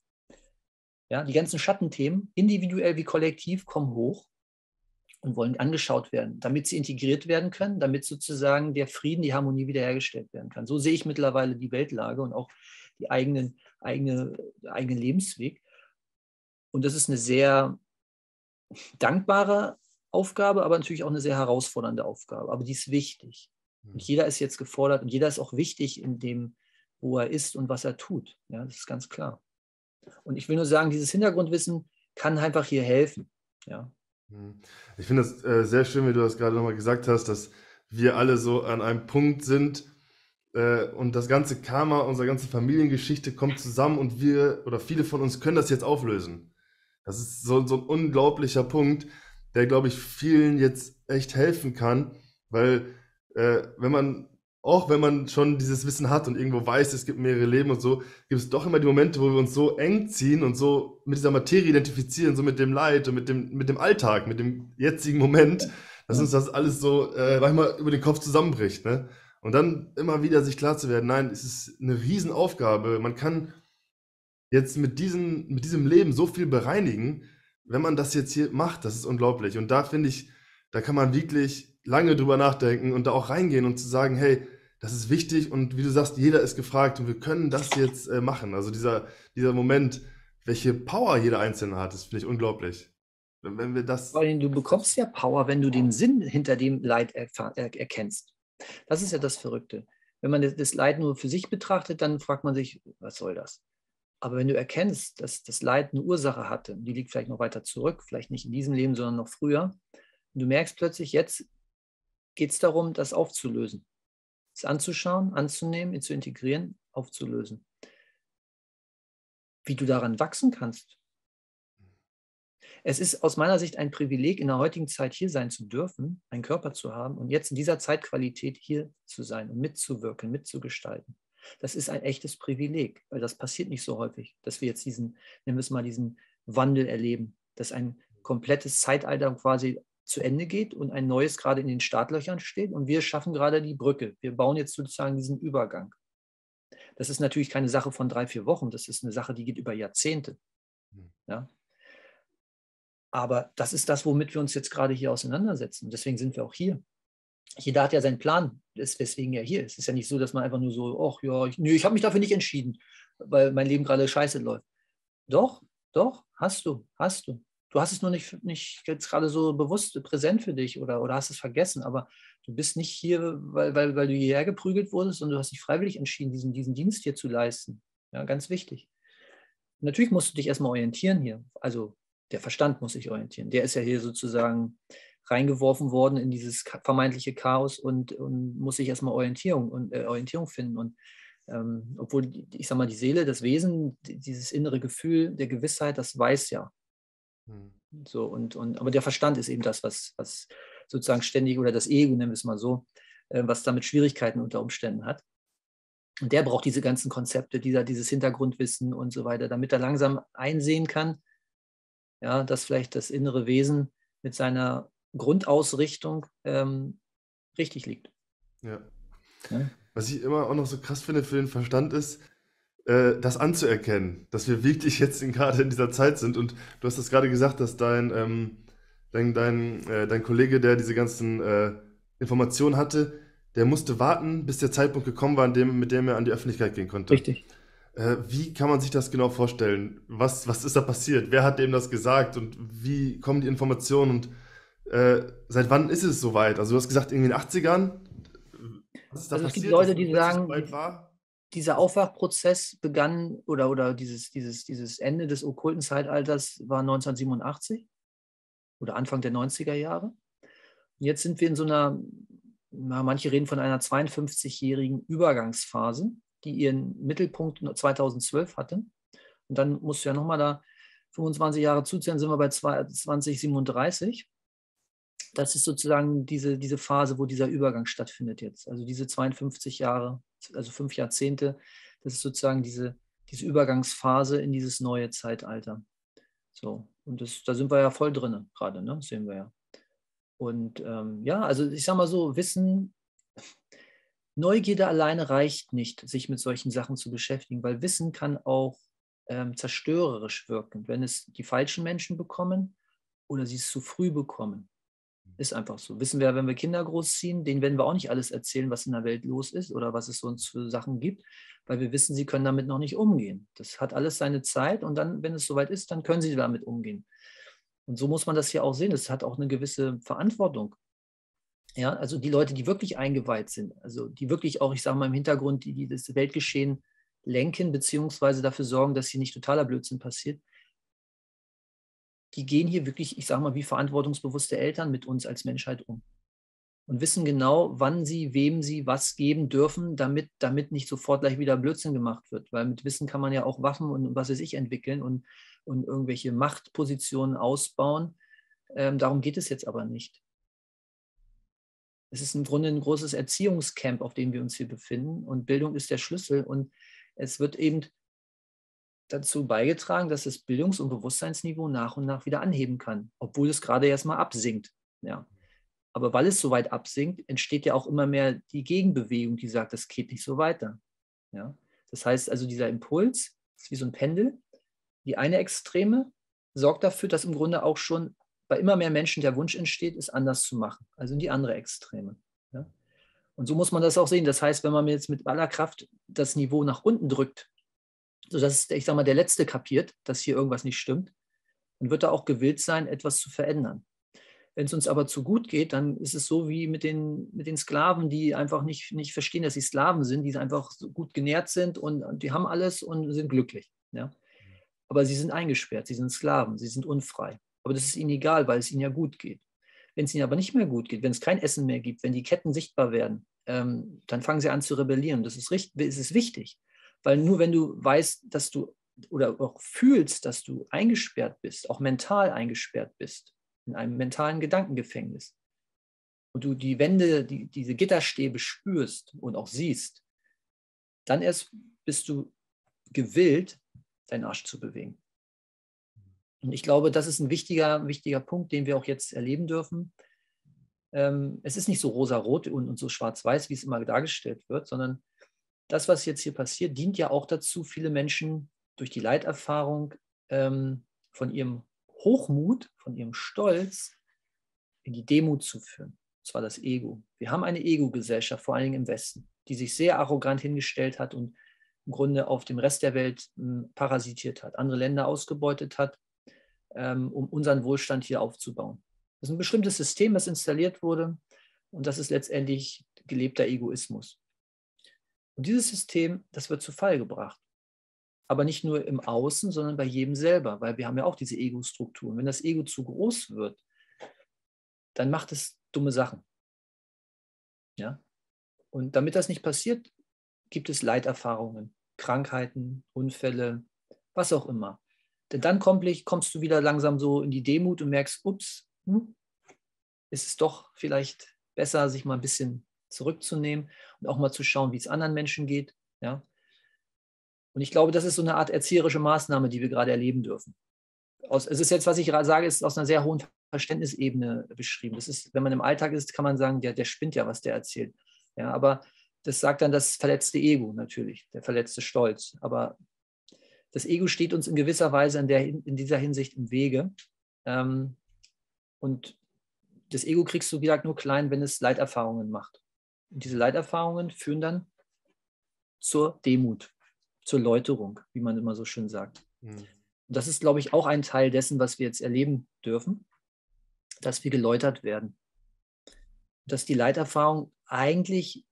Ja? Die ganzen Schattenthemen, individuell wie kollektiv, kommen hoch und wollen angeschaut werden, damit sie integriert werden können, damit sozusagen der Frieden, die Harmonie wiederhergestellt werden kann. So sehe ich mittlerweile die Weltlage und auch die eigene Lebensweg. Und das ist eine sehr dankbare Aufgabe, aber natürlich auch eine sehr herausfordernde Aufgabe. Aber die ist wichtig. Und jeder ist jetzt gefordert und jeder ist auch wichtig in dem, wo er ist und was er tut. Ja, das ist ganz klar. Und ich will nur sagen, dieses Hintergrundwissen kann einfach hier helfen. Ja.
Ich finde das sehr schön, wie du das gerade nochmal gesagt hast, dass wir alle so an einem Punkt sind und das ganze Karma, unsere ganze Familiengeschichte kommt zusammen und wir oder viele von uns können das jetzt auflösen. Das ist so ein unglaublicher Punkt, der, glaube ich, vielen jetzt echt helfen kann, weil wenn man schon dieses Wissen hat und irgendwo weiß, es gibt mehrere Leben und so, gibt es doch immer die Momente, wo wir uns so eng ziehen und so mit dieser Materie identifizieren, so mit dem Leid und mit dem Alltag, mit dem jetzigen Moment, dass uns das alles so manchmal über den Kopf zusammenbricht, ne? Und dann immer wieder sich klar zu werden, nein, es ist eine Riesenaufgabe. Man kann jetzt mit diesem Leben so viel bereinigen, wenn man das jetzt hier macht, das ist unglaublich. Und da finde ich, da kann man wirklich lange drüber nachdenken und da auch reingehen und zu sagen, hey, das ist wichtig und wie du sagst, jeder ist gefragt und wir können das jetzt machen. Also dieser Moment, welche Power jeder Einzelne hat, das finde ich unglaublich. Wenn wir das.
Weil du bekommst ja Power, wenn du den Sinn hinter dem Leid erkennst. Das ist ja das Verrückte. Wenn man das Leid nur für sich betrachtet, dann fragt man sich, was soll das? Aber wenn du erkennst, dass das Leid eine Ursache hatte, die liegt vielleicht noch weiter zurück, vielleicht nicht in diesem Leben, sondern noch früher, und du merkst plötzlich, jetzt geht es darum, das aufzulösen. Es anzuschauen, anzunehmen, zu integrieren, aufzulösen. Wie du daran wachsen kannst. Es ist aus meiner Sicht ein Privileg, in der heutigen Zeit hier sein zu dürfen, einen Körper zu haben und jetzt in dieser Zeitqualität hier zu sein und mitzuwirken, mitzugestalten. Das ist ein echtes Privileg, weil das passiert nicht so häufig, dass wir jetzt nennen wir es mal, diesen Wandel erleben, dass ein komplettes Zeitalter quasi zu Ende geht und ein neues gerade in den Startlöchern steht und wir schaffen gerade die Brücke. Wir bauen jetzt sozusagen diesen Übergang. Das ist natürlich keine Sache von 3, 4 Wochen, das ist eine Sache, die geht über Jahrzehnte. Ja? Aber das ist das, womit wir uns jetzt gerade hier auseinandersetzen. Deswegen sind wir auch hier. Jeder hat ja seinen Plan, weswegen er hier ist. Es ist ja nicht so, dass man einfach nur so, ach ja, ich habe mich dafür nicht entschieden, weil mein Leben gerade scheiße läuft. Doch, hast du. Du hast es nur nicht jetzt gerade so bewusst präsent für dich oder hast es vergessen, aber du bist nicht hier, weil du hierher geprügelt wurdest und du hast dich freiwillig entschieden, diesen Dienst hier zu leisten. Ja, ganz wichtig. Und natürlich musst du dich erstmal orientieren hier. Also der Verstand muss sich orientieren. Der ist ja hier sozusagen reingeworfen worden in dieses vermeintliche Chaos und muss sich erstmal Orientierung finden. Und obwohl, ich sage mal, die Seele, das Wesen, dieses innere Gefühl der Gewissheit, das weiß ja. So, aber der Verstand ist eben das, was sozusagen ständig, oder das Ego, nennen wir es mal so, was damit Schwierigkeiten unter Umständen hat. Und der braucht diese ganzen Konzepte, dieses Hintergrundwissen und so weiter, damit er langsam einsehen kann, ja, dass vielleicht das innere Wesen mit seiner Grundausrichtung richtig liegt.
Ja.
Ja?
Was ich immer auch noch so krass finde für den Verstand ist, das anzuerkennen, dass wir wirklich jetzt gerade in dieser Zeit sind. Und du hast das gerade gesagt, dass dein Kollege, der diese ganzen Informationen hatte, der musste warten, bis der Zeitpunkt gekommen war, mit dem er an die Öffentlichkeit gehen konnte.
Richtig.
Wie kann man sich das genau vorstellen? Was ist da passiert? Wer hat dem das gesagt? Und wie kommen die Informationen? Und seit wann ist es soweit? Also du hast gesagt, irgendwie in den 80ern? Was ist da
Also es gibt
passiert,
Leute,
dass es
die
plötzlich so
sagen,
weit war?
dieser Aufwachprozess begann oder dieses Ende des okkulten Zeitalters war 1987 oder Anfang der 90er Jahre. Und jetzt sind wir in so einer, manche reden von einer 52-jährigen Übergangsphase, die ihren Mittelpunkt 2012 hatte. Und dann musst du ja nochmal da 25 Jahre zuzählen, sind wir bei 2037. Das ist sozusagen diese Phase, wo dieser Übergang stattfindet jetzt. Also diese 52 Jahre, also 5 Jahrzehnte, das ist sozusagen diese Übergangsphase in dieses neue Zeitalter. So, und da sind wir ja voll drin gerade, ne? Das sehen wir ja. Und ja, also ich sage mal so, Neugierde alleine reicht nicht, sich mit solchen Sachen zu beschäftigen, weil Wissen kann auch zerstörerisch wirken, wenn es die falschen Menschen bekommen oder sie es zu früh bekommen. Ist einfach so. Wissen wir, wenn wir Kinder großziehen, denen werden wir auch nicht alles erzählen, was in der Welt los ist oder was es sonst für Sachen gibt, weil wir wissen, sie können damit noch nicht umgehen. Das hat alles seine Zeit und dann, wenn es soweit ist, dann können sie damit umgehen. Und so muss man das hier auch sehen. Das hat auch eine gewisse Verantwortung. Ja, also die Leute, die wirklich eingeweiht sind, also die wirklich auch, ich sage mal, im Hintergrund, die das Weltgeschehen lenken, beziehungsweise dafür sorgen, dass hier nicht totaler Blödsinn passiert, die gehen hier wirklich, ich sage mal, wie verantwortungsbewusste Eltern mit uns als Menschheit um und wissen genau, wann sie, wem sie was geben dürfen, damit nicht sofort gleich wieder Blödsinn gemacht wird. Weil mit Wissen kann man ja auch Waffen und was weiß ich entwickeln und irgendwelche Machtpositionen ausbauen. Darum geht es jetzt aber nicht. Es ist im Grunde ein großes Erziehungscamp, auf dem wir uns hier befinden. Und Bildung ist der Schlüssel. Und es wird eben dazu beigetragen, dass das Bildungs- und Bewusstseinsniveau nach und nach wieder anheben kann, obwohl es gerade erstmal absinkt. Ja. Aber weil es so weit absinkt, entsteht ja auch immer mehr die Gegenbewegung, die sagt, das geht nicht so weiter. Ja. Das heißt also, dieser Impuls ist wie so ein Pendel. Die eine Extreme sorgt dafür, dass im Grunde auch schon bei immer mehr Menschen der Wunsch entsteht, es anders zu machen. Also in die andere Extreme. Ja. Und so muss man das auch sehen. Das heißt, wenn man jetzt mit aller Kraft das Niveau nach unten drückt, sodass, ich sage mal, der Letzte kapiert, dass hier irgendwas nicht stimmt, dann wird er auch gewillt sein, etwas zu verändern. Wenn es uns aber zu gut geht, dann ist es so wie mit den Sklaven, die einfach nicht verstehen, dass sie Sklaven sind, die einfach so gut genährt sind und die haben alles und sind glücklich. Ja? Aber sie sind eingesperrt, sie sind Sklaven, sie sind unfrei. Aber das ist ihnen egal, weil es ihnen ja gut geht. Wenn es ihnen aber nicht mehr gut geht, wenn es kein Essen mehr gibt, wenn die Ketten sichtbar werden, dann fangen sie an zu rebellieren. Das ist wichtig. Weil nur wenn du weißt, dass du oder auch fühlst, dass du eingesperrt bist, auch mental eingesperrt bist, in einem mentalen Gedankengefängnis, und du die Wände, diese Gitterstäbe spürst und auch siehst, dann erst bist du gewillt, deinen Arsch zu bewegen. Und ich glaube, das ist ein wichtiger Punkt, den wir auch jetzt erleben dürfen. Es ist nicht so rosarot und so schwarz-weiß, wie es immer dargestellt wird, sondern das, was jetzt hier passiert, dient ja auch dazu, viele Menschen durch die Leiterfahrung von ihrem Hochmut, von ihrem Stolz in die Demut zu führen. Und zwar das Ego. Wir haben eine Ego-Gesellschaft, vor allen Dingen im Westen, die sich sehr arrogant hingestellt hat und im Grunde auf dem Rest der Welt parasitiert hat, andere Länder ausgebeutet hat, um unseren Wohlstand hier aufzubauen. Das ist ein bestimmtes System, das installiert wurde, und das ist letztendlich gelebter Egoismus. Und dieses System, das wird zu Fall gebracht. Aber nicht nur im Außen, sondern bei jedem selber, weil wir haben ja auch diese Ego-Strukturen. Wenn das Ego zu groß wird, dann macht es dumme Sachen. Ja? Und damit das nicht passiert, gibt es Leiterfahrungen, Krankheiten, Unfälle, was auch immer. Denn dann kommst du wieder langsam so in die Demut und merkst, ups, ist es doch vielleicht besser, sich mal ein bisschen zurückzunehmen und auch mal zu schauen, wie es anderen Menschen geht. Ja? Und ich glaube, das ist so eine Art erzieherische Maßnahme, die wir gerade erleben dürfen. Es ist jetzt, was ich gerade sage, ist aus einer sehr hohen Verständnisebene beschrieben. Das ist, wenn man im Alltag ist, kann man sagen, der spinnt ja, was der erzählt. Ja, aber das sagt dann das verletzte Ego natürlich, der verletzte Stolz. Aber das Ego steht uns in gewisser Weise in dieser Hinsicht im Wege. Und das Ego kriegst du, wie gesagt, nur klein, wenn es Leiterfahrungen macht. Und diese Leiterfahrungen führen dann zur Demut, zur Läuterung, wie man immer so schön sagt. Und das ist, glaube ich, auch ein Teil dessen, was wir jetzt erleben dürfen, dass wir geläutert werden. Dass die Leiterfahrung eigentlich,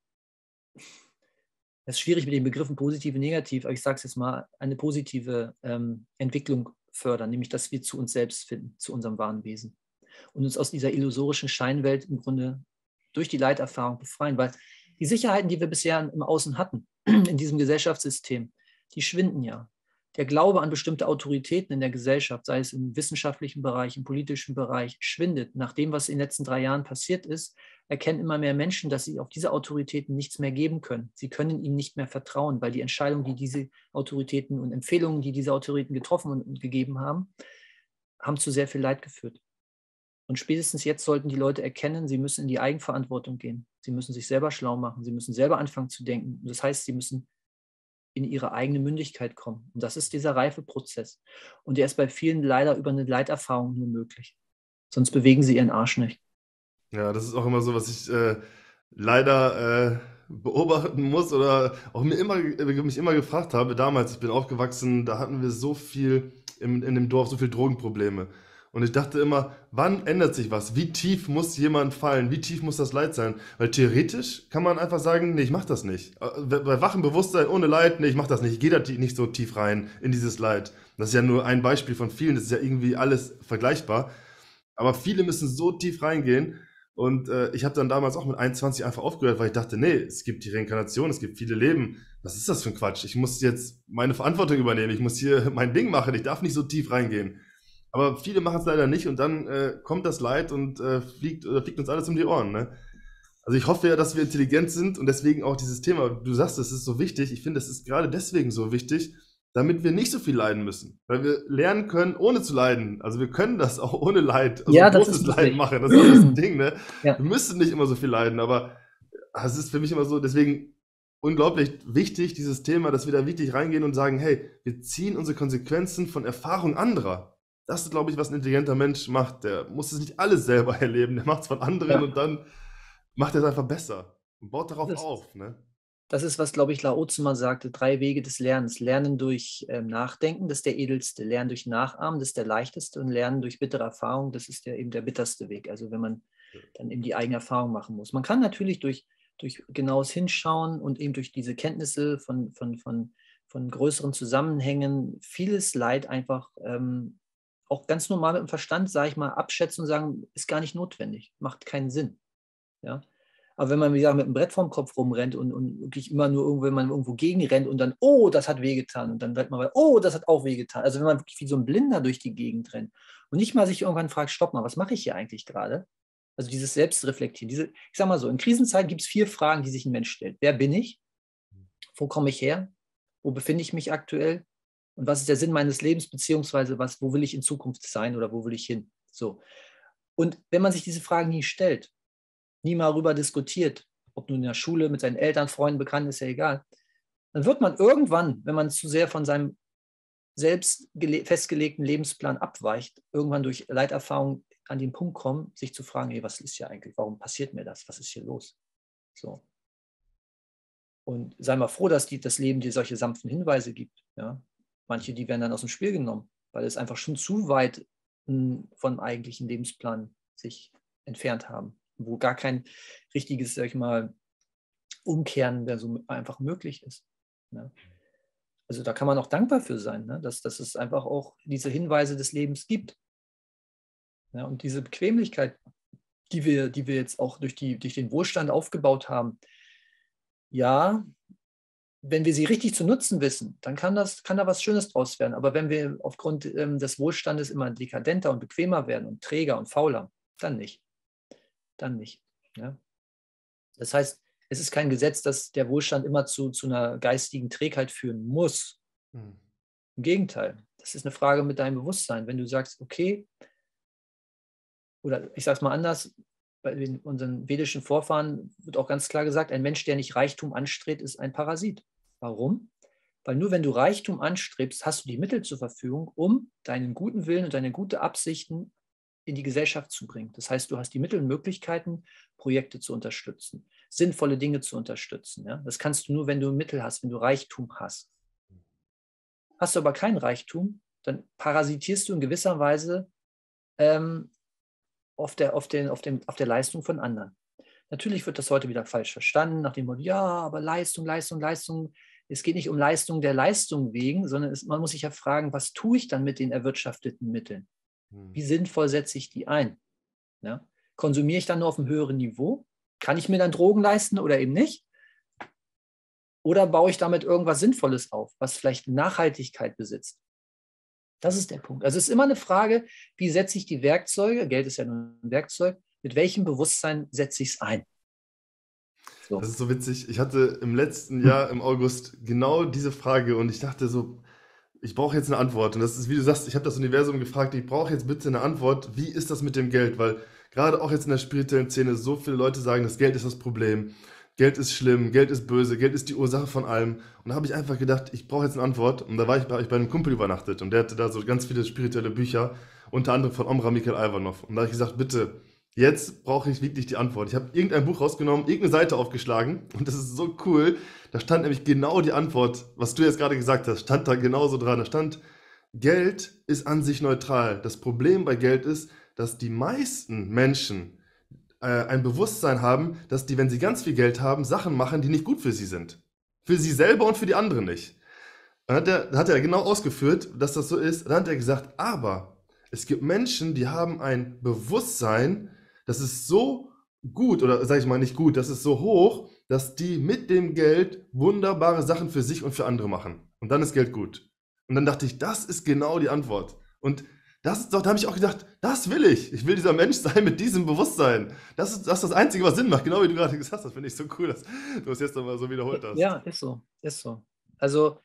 das ist schwierig mit den Begriffen positiv und negativ, aber ich sage es jetzt mal, eine positive Entwicklung fördern, nämlich dass wir zu uns selbst finden, zu unserem wahren Wesen und uns aus dieser illusorischen Scheinwelt im Grunde durch die Leiterfahrung befreien, weil die Sicherheiten, die wir bisher im Außen hatten, in diesem Gesellschaftssystem, die schwinden ja. Der Glaube an bestimmte Autoritäten in der Gesellschaft, sei es im wissenschaftlichen Bereich, im politischen Bereich, schwindet. Nach dem, was in den letzten 3 Jahren passiert ist, erkennen immer mehr Menschen, dass sie auf diese Autoritäten nichts mehr geben können. Sie können ihnen nicht mehr vertrauen, weil die Entscheidungen, die diese Autoritäten und Empfehlungen, die diese Autoritäten getroffen und gegeben haben, haben zu sehr viel Leid geführt. Und spätestens jetzt sollten die Leute erkennen, sie müssen in die Eigenverantwortung gehen. Sie müssen sich selber schlau machen. Sie müssen selber anfangen zu denken. Das heißt, sie müssen in ihre eigene Mündigkeit kommen. Und das ist dieser Reifeprozess. Und der ist bei vielen leider über eine Leiterfahrung nur möglich. Sonst bewegen sie ihren Arsch nicht.
Ja, das ist auch immer so, was ich leider beobachten muss oder auch mich immer gefragt habe. Damals, ich bin aufgewachsen, da hatten wir so viel in dem Dorf, so viel Drogenprobleme. Und ich dachte immer, wann ändert sich was? Wie tief muss jemand fallen? Wie tief muss das Leid sein? Weil theoretisch kann man einfach sagen, nee, ich mach das nicht. Bei wachem Bewusstsein, ohne Leid, nee, ich mach das nicht. Ich gehe da nicht so tief rein in dieses Leid. Das ist ja nur ein Beispiel von vielen, das ist ja irgendwie alles vergleichbar. Aber viele müssen so tief reingehen. Und ich habe dann damals auch mit 21 einfach aufgehört, weil ich dachte, nee, es gibt die Reinkarnation, es gibt viele Leben. Was ist das für ein Quatsch? Ich muss jetzt meine Verantwortung übernehmen. Ich muss hier mein Ding machen. Ich darf nicht so tief reingehen. Aber viele machen es leider nicht und dann kommt das Leid und fliegt uns alles um die Ohren. Ne? Also ich hoffe ja, dass wir intelligent sind und deswegen auch dieses Thema, du sagst, das ist so wichtig. Ich finde, es ist gerade deswegen so wichtig, damit wir nicht so viel leiden müssen. Weil wir lernen können, ohne zu leiden. Also wir können das auch ohne Leid, also
Ja, das
großes
ist
Leid
richtig.
machen. Das ist das Ding, ne?
Ja.
Wir müssen nicht immer so viel leiden, aber es ist für mich immer so, deswegen unglaublich wichtig, dieses Thema, dass wir da wirklich reingehen und sagen, hey, wir ziehen unsere Konsequenzen von Erfahrung anderer. Das ist, glaube ich, was ein intelligenter Mensch macht. Der muss es nicht alles selber erleben. Der macht es von anderen
Ja.
und dann macht er es einfach besser und baut darauf
Das,
auf. Ne?
das ist, was, glaube ich, Lao Tzu mal sagte, 3 Wege des Lernens. Lernen durch Nachdenken, das ist der edelste. Lernen durch Nachahmen, das ist der leichteste. Und Lernen durch bittere Erfahrung, das ist eben der bitterste Weg. Also wenn man dann eben die eigene Erfahrung machen muss. Man kann natürlich durch genaues Hinschauen und eben durch diese Kenntnisse von größeren Zusammenhängen vieles Leid einfach auch ganz normal mit dem Verstand, sage ich mal, abschätzen und sagen, ist gar nicht notwendig, macht keinen Sinn. Ja? Aber wenn man, wie gesagt, mit einem Brett vorm Kopf rumrennt und wirklich immer nur irgendwo, wenn man irgendwo gegenrennt und dann, oh, das hat wehgetan und dann rennt man weiter, oh, das hat auch wehgetan. Also wenn man wirklich wie so ein Blinder durch die Gegend rennt und nicht mal sich irgendwann fragt, stopp mal, was mache ich hier eigentlich gerade? Also dieses Selbstreflektieren. Ich sage mal so, in Krisenzeiten gibt es 4 Fragen, die sich ein Mensch stellt. Wer bin ich? Wo komme ich her? Wo befinde ich mich aktuell? Und was ist der Sinn meines Lebens, beziehungsweise wo will ich in Zukunft sein oder wo will ich hin? So. Und wenn man sich diese Fragen nie stellt, nie mal darüber diskutiert, ob nun in der Schule, mit seinen Eltern, Freunden, Bekannten, ist ja egal, dann wird man irgendwann, wenn man zu sehr von seinem selbst festgelegten Lebensplan abweicht, irgendwann durch Leiterfahrung an den Punkt kommen, sich zu fragen, hey, was ist hier eigentlich? Warum passiert mir das? Was ist hier los? So. Und sei mal froh, dass das Leben dir solche sanften Hinweise gibt. Ja? Manche, die werden dann aus dem Spiel genommen, weil es einfach schon zu weit vom eigentlichen Lebensplan sich entfernt haben, wo gar kein richtiges, sag ich mal, Umkehren mehr so einfach möglich ist. Ja? Also da kann man auch dankbar für sein, ne? dass es einfach auch diese Hinweise des Lebens gibt. Ja? Und diese Bequemlichkeit, die wir jetzt auch durch den Wohlstand aufgebaut haben, ja, wenn wir sie richtig zu nutzen wissen, dann kann da was Schönes draus werden. Aber wenn wir aufgrund des Wohlstandes immer dekadenter und bequemer werden und träger und fauler, dann nicht. Dann nicht. Ja? Das heißt, es ist kein Gesetz, dass der Wohlstand immer zu einer geistigen Trägheit führen muss. Im Gegenteil, das ist eine Frage mit deinem Bewusstsein. Wenn du sagst, okay, oder ich sage es mal anders, bei unseren vedischen Vorfahren wird auch ganz klar gesagt, ein Mensch, der nicht Reichtum anstrebt, ist ein Parasit. Warum? Weil nur wenn du Reichtum anstrebst, hast du die Mittel zur Verfügung, um deinen guten Willen und deine guten Absichten in die Gesellschaft zu bringen. Das heißt, du hast die Mittel und Möglichkeiten, Projekte zu unterstützen, sinnvolle Dinge zu unterstützen. Ja? Das kannst du nur, wenn du Mittel hast, wenn du Reichtum hast. Hast du aber kein Reichtum, dann parasitierst du in gewisser Weise auf der Leistung von anderen. Natürlich wird das heute wieder falsch verstanden, nach dem Motto, ja, aber Leistung, Leistung, Leistung. Es geht nicht um Leistung der Leistung wegen, sondern man muss sich ja fragen, was tue ich dann mit den erwirtschafteten Mitteln? Wie sinnvoll setze ich die ein? Ja? Konsumiere ich dann nur auf einem höheren Niveau? Kann ich mir dann Drogen leisten oder eben nicht? Oder baue ich damit irgendwas Sinnvolles auf, was vielleicht Nachhaltigkeit besitzt? Das ist der Punkt. Also es ist immer eine Frage, wie setze ich die Werkzeuge, Geld ist ja nur ein Werkzeug, mit welchem Bewusstsein setze ich es ein? So.
Das ist so witzig. Ich hatte im letzten Jahr im August genau diese Frage und ich dachte so, ich brauche jetzt eine Antwort. Und das ist, wie du sagst, ich habe das Universum gefragt, ich brauche jetzt bitte eine Antwort. Wie ist das mit dem Geld? Weil gerade auch jetzt in der spirituellen Szene so viele Leute sagen, das Geld ist das Problem. Geld ist schlimm, Geld ist böse, Geld ist die Ursache von allem. Und da habe ich einfach gedacht, ich brauche jetzt eine Antwort. Und da habe ich bei einem Kumpel übernachtet und der hatte da so ganz viele spirituelle Bücher, unter anderem von Omra Mikhail Ivanov. Und da habe ich gesagt, bitte, jetzt brauche ich wirklich die Antwort. Ich habe irgendein Buch rausgenommen, irgendeine Seite aufgeschlagen und das ist so cool. Da stand nämlich genau die Antwort, was du jetzt gerade gesagt hast, stand da genauso dran. Da stand, Geld ist an sich neutral. Das Problem bei Geld ist, dass die meisten Menschen ein Bewusstsein haben, dass die, wenn sie ganz viel Geld haben, Sachen machen, die nicht gut für sie sind. Für sie selber und für die anderen nicht. Dann hat er genau ausgeführt, dass das so ist. Dann hat er gesagt, aber es gibt Menschen, die haben ein Bewusstsein, das ist so gut, oder sage ich mal nicht gut, das ist so hoch, dass die mit dem Geld wunderbare Sachen für sich und für andere machen. Und dann ist Geld gut. Und dann dachte ich, das ist genau die Antwort. Und da habe ich auch gedacht, das will ich. Ich will dieser Mensch sein mit diesem Bewusstsein. Das ist das Einzige, was Sinn macht. Genau wie du gerade gesagt hast. Das finde ich so cool, dass du es jetzt nochmal so wiederholt hast.
Ja, ist so. Ist so. Also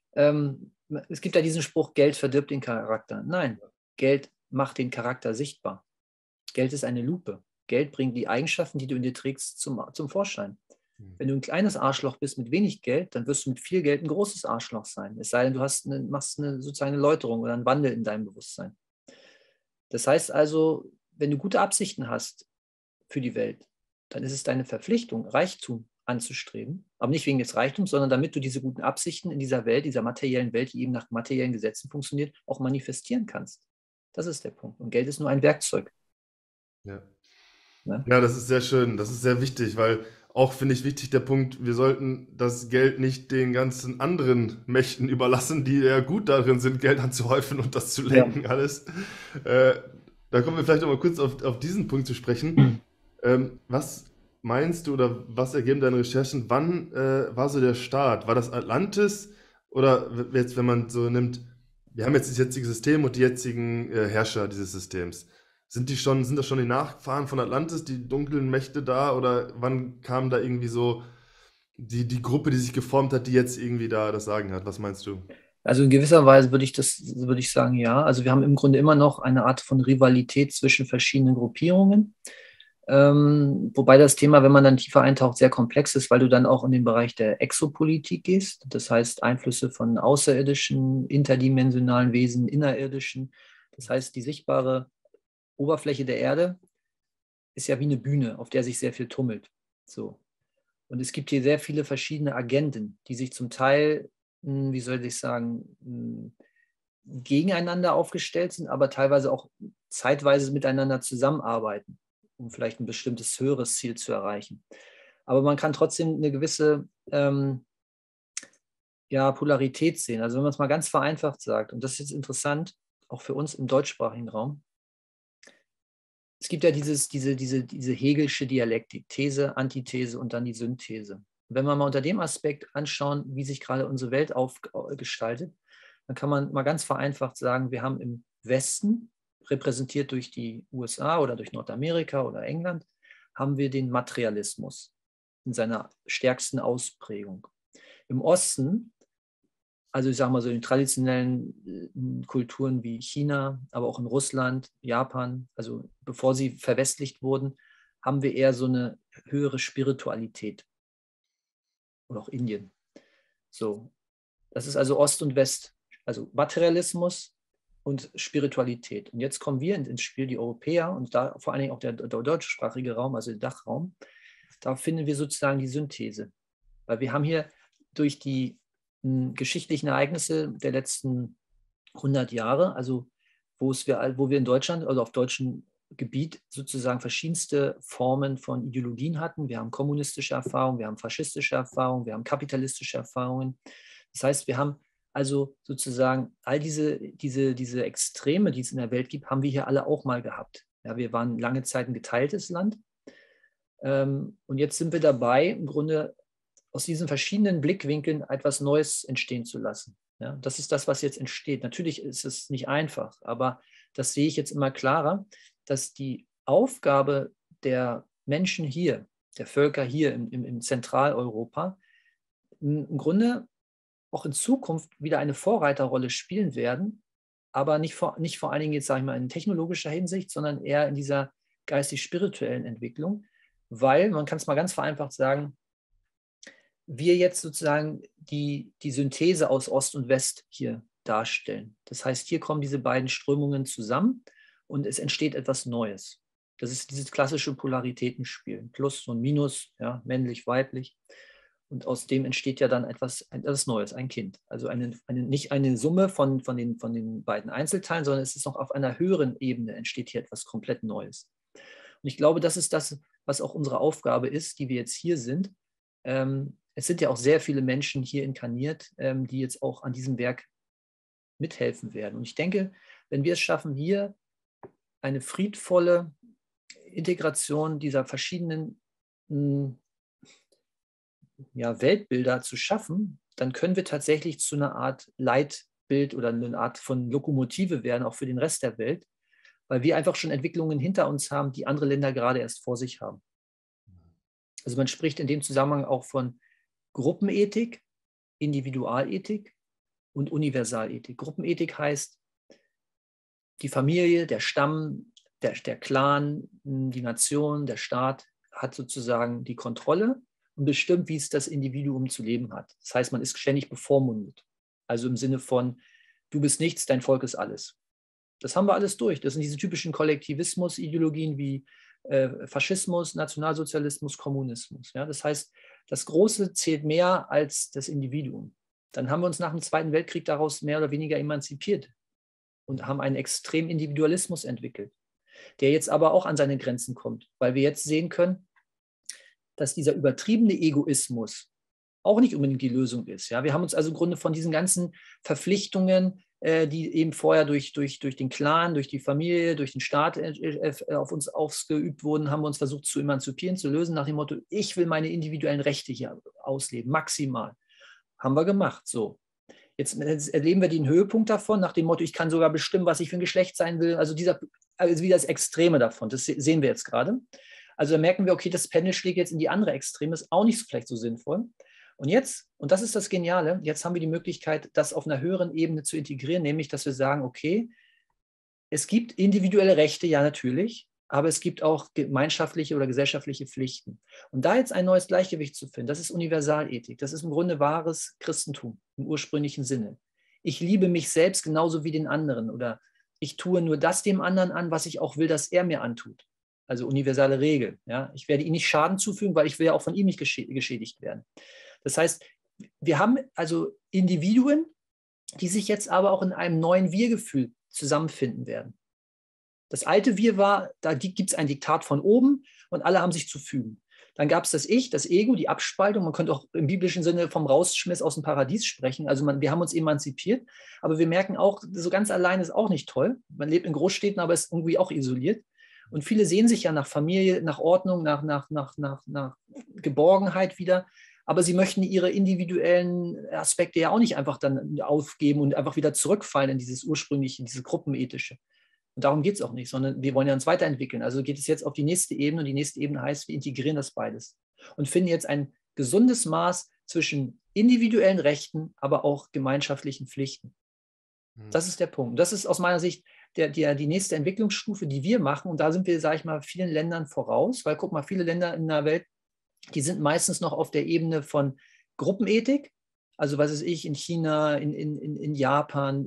es gibt ja diesen Spruch, Geld verdirbt den Charakter. Nein, Geld macht den Charakter sichtbar. Geld ist eine Lupe. Geld bringt die Eigenschaften, die du in dir trägst, zum Vorschein. Wenn du ein kleines Arschloch bist mit wenig Geld, dann wirst du mit viel Geld ein großes Arschloch sein. Es sei denn, du machst sozusagen eine Läuterung oder einen Wandel in deinem Bewusstsein. Das heißt also, wenn du gute Absichten hast für die Welt, dann ist es deine Verpflichtung, Reichtum anzustreben. Aber nicht wegen des Reichtums, sondern damit du diese guten Absichten in dieser Welt, dieser materiellen Welt, die eben nach materiellen Gesetzen funktioniert, auch manifestieren kannst. Das ist der Punkt. Und Geld ist nur ein Werkzeug.
Ja.
Ne?
Ja, das ist sehr schön. Das ist sehr wichtig, weil auch finde ich wichtig der Punkt, wir sollten das Geld nicht den ganzen anderen Mächten überlassen, die ja gut darin sind, Geld anzuhäufen und das zu lenken, alles. Da kommen wir vielleicht noch mal kurz auf diesen Punkt zu sprechen. Was meinst du oder was ergeben deine Recherchen? Wann war so der Start? War das Atlantis oder jetzt, wenn man so nimmt, wir haben jetzt das jetzige System und die jetzigen Herrscher dieses Systems. Sind das schon die Nachfahren von Atlantis, die dunklen Mächte da oder wann kam da irgendwie so die Gruppe, die sich geformt hat, die jetzt irgendwie da das Sagen hat? Was meinst du?
Also in gewisser Weise würde ich sagen, ja. Also wir haben im Grunde immer noch eine Art von Rivalität zwischen verschiedenen Gruppierungen. Wobei das Thema, wenn man dann tiefer eintaucht, sehr komplex ist, weil du dann auch in den Bereich der Exopolitik gehst. Das heißt Einflüsse von außerirdischen, interdimensionalen Wesen, innerirdischen. Das heißt, die sichtbare Oberfläche der Erde ist ja wie eine Bühne, auf der sich sehr viel tummelt. So. Und es gibt hier sehr viele verschiedene Agenden, die sich zum Teil, wie soll ich sagen, gegeneinander aufgestellt sind, aber teilweise auch zeitweise miteinander zusammenarbeiten, um vielleicht ein bestimmtes höheres Ziel zu erreichen. Aber man kann trotzdem eine gewisse ja, Polarität sehen. Also wenn man es mal ganz vereinfacht sagt, und das ist jetzt interessant, auch für uns im deutschsprachigen Raum, es gibt ja diese Hegelsche Dialektik, These, Antithese und dann die Synthese. Und wenn wir mal unter dem Aspekt anschauen, wie sich gerade unsere Welt gestaltet, dann kann man mal ganz vereinfacht sagen, wir haben im Westen, repräsentiert durch die USA oder durch Nordamerika oder England, haben wir den Materialismus in seiner stärksten Ausprägung. Im Osten, also ich sage mal so in traditionellen Kulturen wie China, aber auch in Russland, Japan, also bevor sie verwestlicht wurden, haben wir eher so eine höhere Spiritualität. Oder auch Indien. So, das ist also Ost und West, also Materialismus und Spiritualität. Und jetzt kommen wir ins Spiel, die Europäer und da vor allen Dingen auch der deutschsprachige Raum, also der Dachraum. Da finden wir sozusagen die Synthese. Weil wir haben hier durch die geschichtlichen Ereignisse der letzten 100 Jahre, also wo wir in Deutschland, also auf deutschem Gebiet sozusagen verschiedenste Formen von Ideologien hatten. Wir haben kommunistische Erfahrungen, wir haben faschistische Erfahrungen, wir haben kapitalistische Erfahrungen. Das heißt, wir haben also sozusagen all diese Extreme, die es in der Welt gibt, haben wir hier alle auch mal gehabt. Ja, wir waren lange Zeit ein geteiltes Land. Und jetzt sind wir dabei, im Grunde aus diesen verschiedenen Blickwinkeln etwas Neues entstehen zu lassen. Ja, das ist das, was jetzt entsteht. Natürlich ist es nicht einfach, aber das sehe ich jetzt immer klarer, dass die Aufgabe der Menschen hier, der Völker hier in Zentraleuropa, im Grunde auch in Zukunft wieder eine Vorreiterrolle spielen werden, aber nicht vor allen Dingen jetzt, sage ich mal, in technologischer Hinsicht, sondern eher in dieser geistig-spirituellen Entwicklung, weil, man kann es mal ganz vereinfacht sagen, wir jetzt sozusagen die Synthese aus Ost und West hier darstellen. Das heißt, hier kommen diese beiden Strömungen zusammen und es entsteht etwas Neues. Das ist dieses klassische Polaritätenspiel, Plus und Minus, ja, männlich, weiblich. Und aus dem entsteht ja dann etwas Neues, ein Kind. Also nicht eine Summe von den beiden Einzelteilen, sondern es ist noch auf einer höheren Ebene entsteht hier etwas komplett Neues. Und ich glaube, das ist das, was auch unsere Aufgabe ist, die wir jetzt hier sind. Es sind ja auch sehr viele Menschen hier inkarniert, die jetzt auch an diesem Werk mithelfen werden. Und ich denke, wenn wir es schaffen, hier eine friedvolle Integration dieser verschiedenen ja, Weltbilder zu schaffen, dann können wir tatsächlich zu einer Art Leitbild oder eine Art von Lokomotive werden, auch für den Rest der Welt, weil wir einfach schon Entwicklungen hinter uns haben, die andere Länder gerade erst vor sich haben. Also man spricht in dem Zusammenhang auch von Gruppenethik, Individualethik und Universalethik. Gruppenethik heißt, die Familie, der Stamm, der Clan, die Nation, der Staat hat sozusagen die Kontrolle und bestimmt, wie es das Individuum zu leben hat. Das heißt, man ist ständig bevormundet. Also im Sinne von, du bist nichts, dein Volk ist alles. Das haben wir alles durch. Das sind diese typischen Kollektivismus-Ideologien wie Faschismus, Nationalsozialismus, Kommunismus. Ja? Das heißt, das Große zählt mehr als das Individuum. Dann haben wir uns nach dem Zweiten Weltkrieg daraus mehr oder weniger emanzipiert und haben einen extremen Individualismus entwickelt, der jetzt aber auch an seine Grenzen kommt, weil wir jetzt sehen können, dass dieser übertriebene Egoismus auch nicht unbedingt die Lösung ist. Ja? Wir haben uns also im Grunde von diesen ganzen Verpflichtungen die eben vorher durch den Clan, durch die Familie, durch den Staat auf uns ausgeübt wurden, haben wir uns versucht zu emanzipieren, zu lösen, nach dem Motto, ich will meine individuellen Rechte hier ausleben, maximal. Haben wir gemacht, so. Jetzt erleben wir den Höhepunkt davon, nach dem Motto, ich kann sogar bestimmen, was ich für ein Geschlecht sein will. Also wieder das Extreme davon, das sehen wir jetzt gerade. Also da merken wir, okay, das Pendel schlägt jetzt in die andere Extreme, ist auch nicht vielleicht so sinnvoll. Und jetzt, und das ist das Geniale, jetzt haben wir die Möglichkeit, das auf einer höheren Ebene zu integrieren, nämlich, dass wir sagen, okay, es gibt individuelle Rechte, ja natürlich, aber es gibt auch gemeinschaftliche oder gesellschaftliche Pflichten. Und da jetzt ein neues Gleichgewicht zu finden, das ist Universalethik, das ist im Grunde wahres Christentum im ursprünglichen Sinne. Ich liebe mich selbst genauso wie den anderen oder ich tue nur das dem anderen an, was ich auch will, dass er mir antut. Also universale Regel. Ja? Ich werde ihm nicht Schaden zufügen, weil ich will ja auch von ihm nicht geschädigt werden. Das heißt, wir haben also Individuen, die sich jetzt aber auch in einem neuen Wir-Gefühl zusammenfinden werden. Das alte Wir war, da gibt es ein Diktat von oben und alle haben sich zu fügen. Dann gab es das Ich, das Ego, die Abspaltung. Man könnte auch im biblischen Sinne vom Rausschmiss aus dem Paradies sprechen. Also wir haben uns emanzipiert, aber wir merken auch, so ganz allein ist auch nicht toll. Man lebt in Großstädten, aber ist irgendwie auch isoliert. Und viele sehen sich ja nach Familie, nach Ordnung, nach Geborgenheit wieder. Aber sie möchten ihre individuellen Aspekte ja auch nicht einfach dann aufgeben und einfach wieder zurückfallen in dieses ursprüngliche, diese gruppenethische. Und darum geht es auch nicht, sondern wir wollen ja uns weiterentwickeln. Also geht es jetzt auf die nächste Ebene und die nächste Ebene heißt, wir integrieren das beides und finden jetzt ein gesundes Maß zwischen individuellen Rechten, aber auch gemeinschaftlichen Pflichten. Das ist der Punkt. Das ist aus meiner Sicht die nächste Entwicklungsstufe, die wir machen. Und da sind wir, sage ich mal, vielen Ländern voraus, weil guck mal, viele Länder in der Welt, die sind meistens noch auf der Ebene von Gruppenethik, also was weiß ich, in China, in Japan,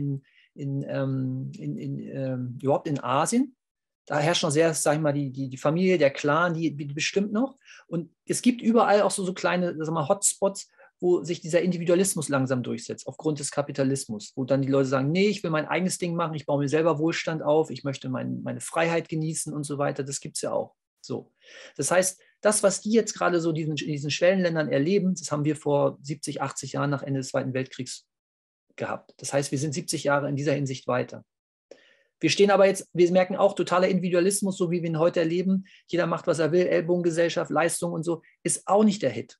überhaupt in Asien. Da herrscht noch sehr, sag ich mal, die Familie, der Clan, die bestimmt noch. Und es gibt überall auch so kleine, sag mal, Hotspots, wo sich dieser Individualismus langsam durchsetzt, aufgrund des Kapitalismus, wo dann die Leute sagen, nee, ich will mein eigenes Ding machen, ich baue mir selber Wohlstand auf, ich möchte meine Freiheit genießen und so weiter. Das gibt es ja auch. So. Das heißt, das, was die jetzt gerade so in diesen Schwellenländern erleben, das haben wir vor 70, 80 Jahren nach Ende des Zweiten Weltkriegs gehabt. Das heißt, wir sind 70 Jahre in dieser Hinsicht weiter. Wir stehen aber jetzt, wir merken auch, totaler Individualismus, so wie wir ihn heute erleben, jeder macht, was er will, Ellbogengesellschaft, Leistung und so, ist auch nicht der Hit.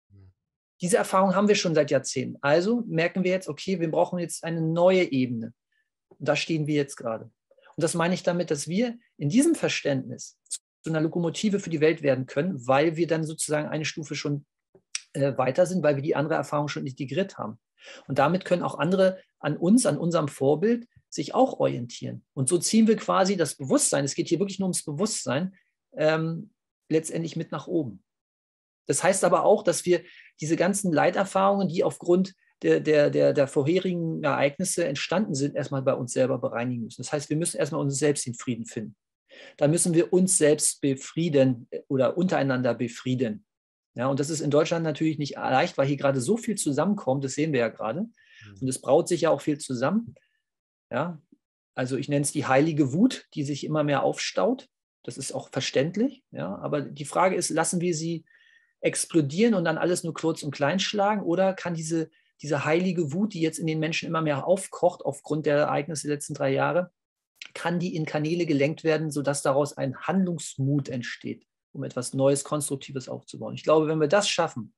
Diese Erfahrung haben wir schon seit Jahrzehnten. Also merken wir jetzt, okay, wir brauchen jetzt eine neue Ebene. Und da stehen wir jetzt gerade. Und das meine ich damit, dass wir in diesem Verständnis zu einer Lokomotive für die Welt werden können, weil wir dann sozusagen eine Stufe schon weiter sind, weil wir die andere Erfahrung schon integriert haben. Und damit können auch andere an uns, an unserem Vorbild, sich auch orientieren. Und so ziehen wir quasi das Bewusstsein, es geht hier wirklich nur ums Bewusstsein, letztendlich mit nach oben. Das heißt aber auch, dass wir diese ganzen Leiterfahrungen, die aufgrund der vorherigen Ereignisse entstanden sind, erstmal bei uns selber bereinigen müssen. Das heißt, wir müssen erstmal uns selbst den Frieden finden. Da müssen wir uns selbst befrieden oder untereinander befrieden. Ja, und das ist in Deutschland natürlich nicht leicht, weil hier gerade so viel zusammenkommt, das sehen wir ja gerade. Und es braut sich ja auch viel zusammen. Ja, also ich nenne es die heilige Wut, die sich immer mehr aufstaut. Das ist auch verständlich. Ja, aber die Frage ist, lassen wir sie explodieren und dann alles nur kurz und klein schlagen, oder kann diese heilige Wut, die jetzt in den Menschen immer mehr aufkocht aufgrund der Ereignisse der letzten 3 Jahre, kann die in Kanäle gelenkt werden, sodass daraus ein Handlungsmut entsteht, um etwas Neues, Konstruktives aufzubauen. Ich glaube, wenn wir das schaffen,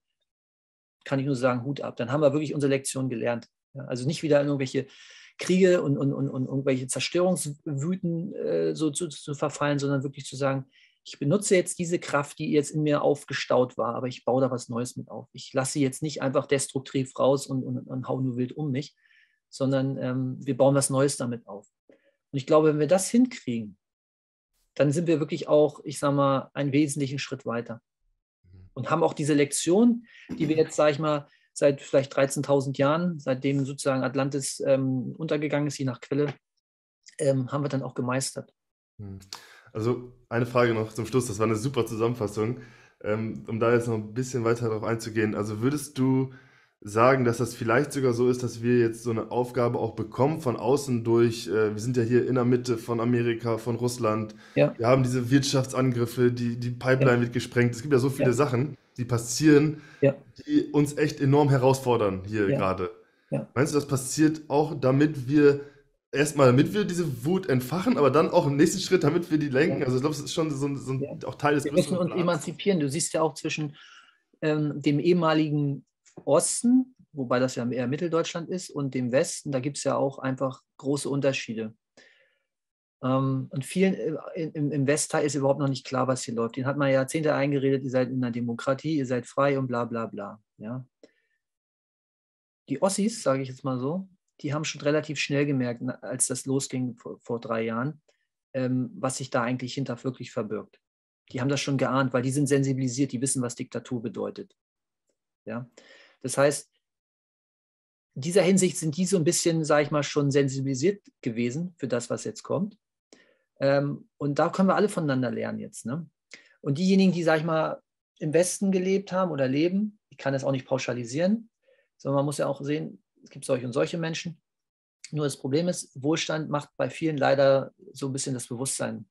kann ich nur sagen, Hut ab, dann haben wir wirklich unsere Lektion gelernt. Ja, also nicht wieder in irgendwelche Kriege und irgendwelche Zerstörungswüten so zu verfallen, sondern wirklich zu sagen, ich benutze jetzt diese Kraft, die jetzt in mir aufgestaut war, aber ich baue da was Neues mit auf. Ich lasse sie jetzt nicht einfach destruktiv raus und hau nur wild um mich, sondern wir bauen was Neues damit auf. Und ich glaube, wenn wir das hinkriegen, dann sind wir wirklich auch, ich sage mal, einen wesentlichen Schritt weiter. Und haben auch diese Lektion, die wir jetzt, sage ich mal, seit vielleicht 13.000 Jahren, seitdem sozusagen Atlantis untergegangen ist, je nach Quelle, haben wir dann auch gemeistert.
Also eine Frage noch zum Schluss, das war eine super Zusammenfassung, um da jetzt noch ein bisschen weiter darauf einzugehen. Also würdest du sagen, dass das vielleicht sogar so ist, dass wir jetzt so eine Aufgabe auch bekommen von außen durch, wir sind ja hier in der Mitte von Amerika, von Russland,
Ja.
wir haben diese Wirtschaftsangriffe, die Pipeline wird gesprengt, es gibt ja so viele Sachen, die passieren,
Ja.
die uns echt enorm herausfordern hier
Ja.
gerade.
Ja,
Meinst du, das passiert auch, damit wir diese Wut entfachen, aber dann auch im nächsten Schritt, damit wir die lenken?
ja,
Also ich glaube, es ist schon
ja.
auch Teil des
Wir müssen
größeren
uns
Plans.
emanzipieren. Du siehst ja auch zwischen dem ehemaligen Osten, wobei das ja eher Mitteldeutschland ist, und dem Westen, da gibt es ja auch einfach große Unterschiede. Und vielen im Westteil ist überhaupt noch nicht klar, was hier läuft. Den hat man Jahrzehnte eingeredet, ihr seid in einer Demokratie, ihr seid frei und bla bla bla. Ja. Die Ossis, sage ich jetzt mal so, die haben schon relativ schnell gemerkt, als das losging vor 3 Jahren, was sich da eigentlich hinter wirklich verbirgt. Die haben das schon geahnt, weil die sind sensibilisiert, die wissen, was Diktatur bedeutet. Ja? Das heißt, in dieser Hinsicht sind die so ein bisschen, sage ich mal, schon sensibilisiert gewesen für das, was jetzt kommt. Und da können wir alle voneinander lernen jetzt. Ne? Und diejenigen, die, sage ich mal, im Westen gelebt haben oder leben, ich kann das auch nicht pauschalisieren, sondern man muss ja auch sehen, es gibt solche und solche Menschen. Nur das Problem ist, Wohlstand macht bei vielen leider so ein bisschen das Bewusstsein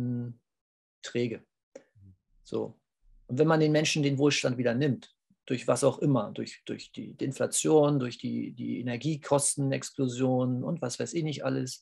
träge. So. Und wenn man den Menschen den Wohlstand wieder nimmt, durch was auch immer, durch die Inflation, durch die Energiekostenexplosion und was weiß ich nicht alles,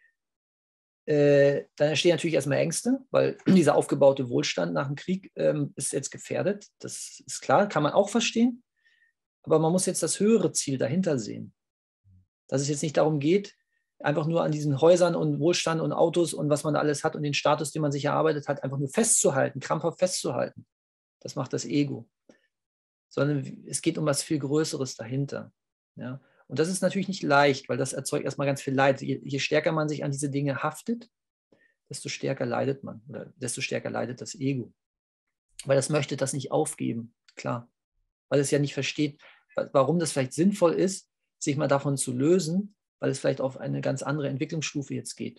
dann entstehen natürlich erstmal Ängste, weil dieser aufgebaute Wohlstand nach dem Krieg ist jetzt gefährdet. Das ist klar, kann man auch verstehen. Aber man muss jetzt das höhere Ziel dahinter sehen. Dass es jetzt nicht darum geht, einfach nur an diesen Häusern und Wohlstand und Autos und was man da alles hat und den Status, den man sich erarbeitet hat, einfach nur festzuhalten, krampfhaft festzuhalten. Das macht das Ego. Sondern es geht um was viel Größeres dahinter. Ja? Und das ist natürlich nicht leicht, weil das erzeugt erstmal ganz viel Leid. Je stärker man sich an diese Dinge haftet, desto stärker leidet man oder desto stärker leidet das Ego. Weil das möchte das nicht aufgeben, klar. Weil es ja nicht versteht, warum das vielleicht sinnvoll ist, sich mal davon zu lösen, weil es vielleicht auf eine ganz andere Entwicklungsstufe jetzt geht.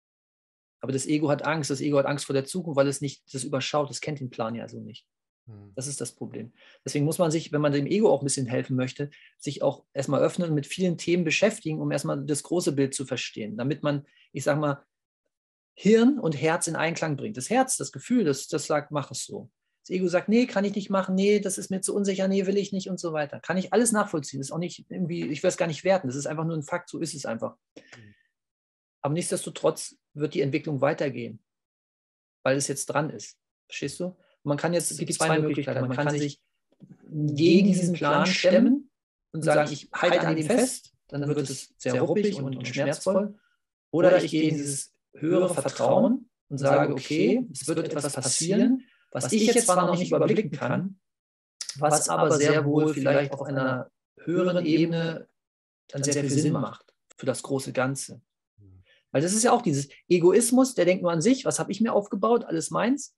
Aber das Ego hat Angst vor der Zukunft, weil es nicht das überschaut, es kennt den Plan ja so nicht. Das ist das Problem. Deswegen muss man sich, wenn man dem Ego auch ein bisschen helfen möchte, sich auch erstmal öffnen und mit vielen Themen beschäftigen, um erstmal das große Bild zu verstehen, damit man, ich sage mal, Hirn und Herz in Einklang bringt. Das Herz, das Gefühl, das sagt, mach es so. Das Ego sagt, nee, kann ich nicht machen, nee, das ist mir zu unsicher, nee, will ich nicht und so weiter. Kann ich alles nachvollziehen. Das ist auch nicht irgendwie, ich will es gar nicht werten, das ist einfach nur ein Fakt, so ist es einfach. Aber nichtsdestotrotz wird die Entwicklung weitergehen, weil es jetzt dran ist. Verstehst du? Man kann jetzt, es gibt zwei Möglichkeiten. Man kann sich gegen diesen Plan stemmen und sagen, ich halte an dem fest, dann wird es sehr ruppig und schmerzvoll. Oder ich gehe in dieses höhere Vertrauen und sage, okay, es wird etwas passieren, was ich jetzt zwar noch nicht überblicken kann, was aber sehr wohl vielleicht auf einer höheren Ebene dann sehr viel Sinn macht für das große Ganze. Weil das ist ja auch dieses Egoismus, der denkt nur an sich, was habe ich mir aufgebaut, alles meins.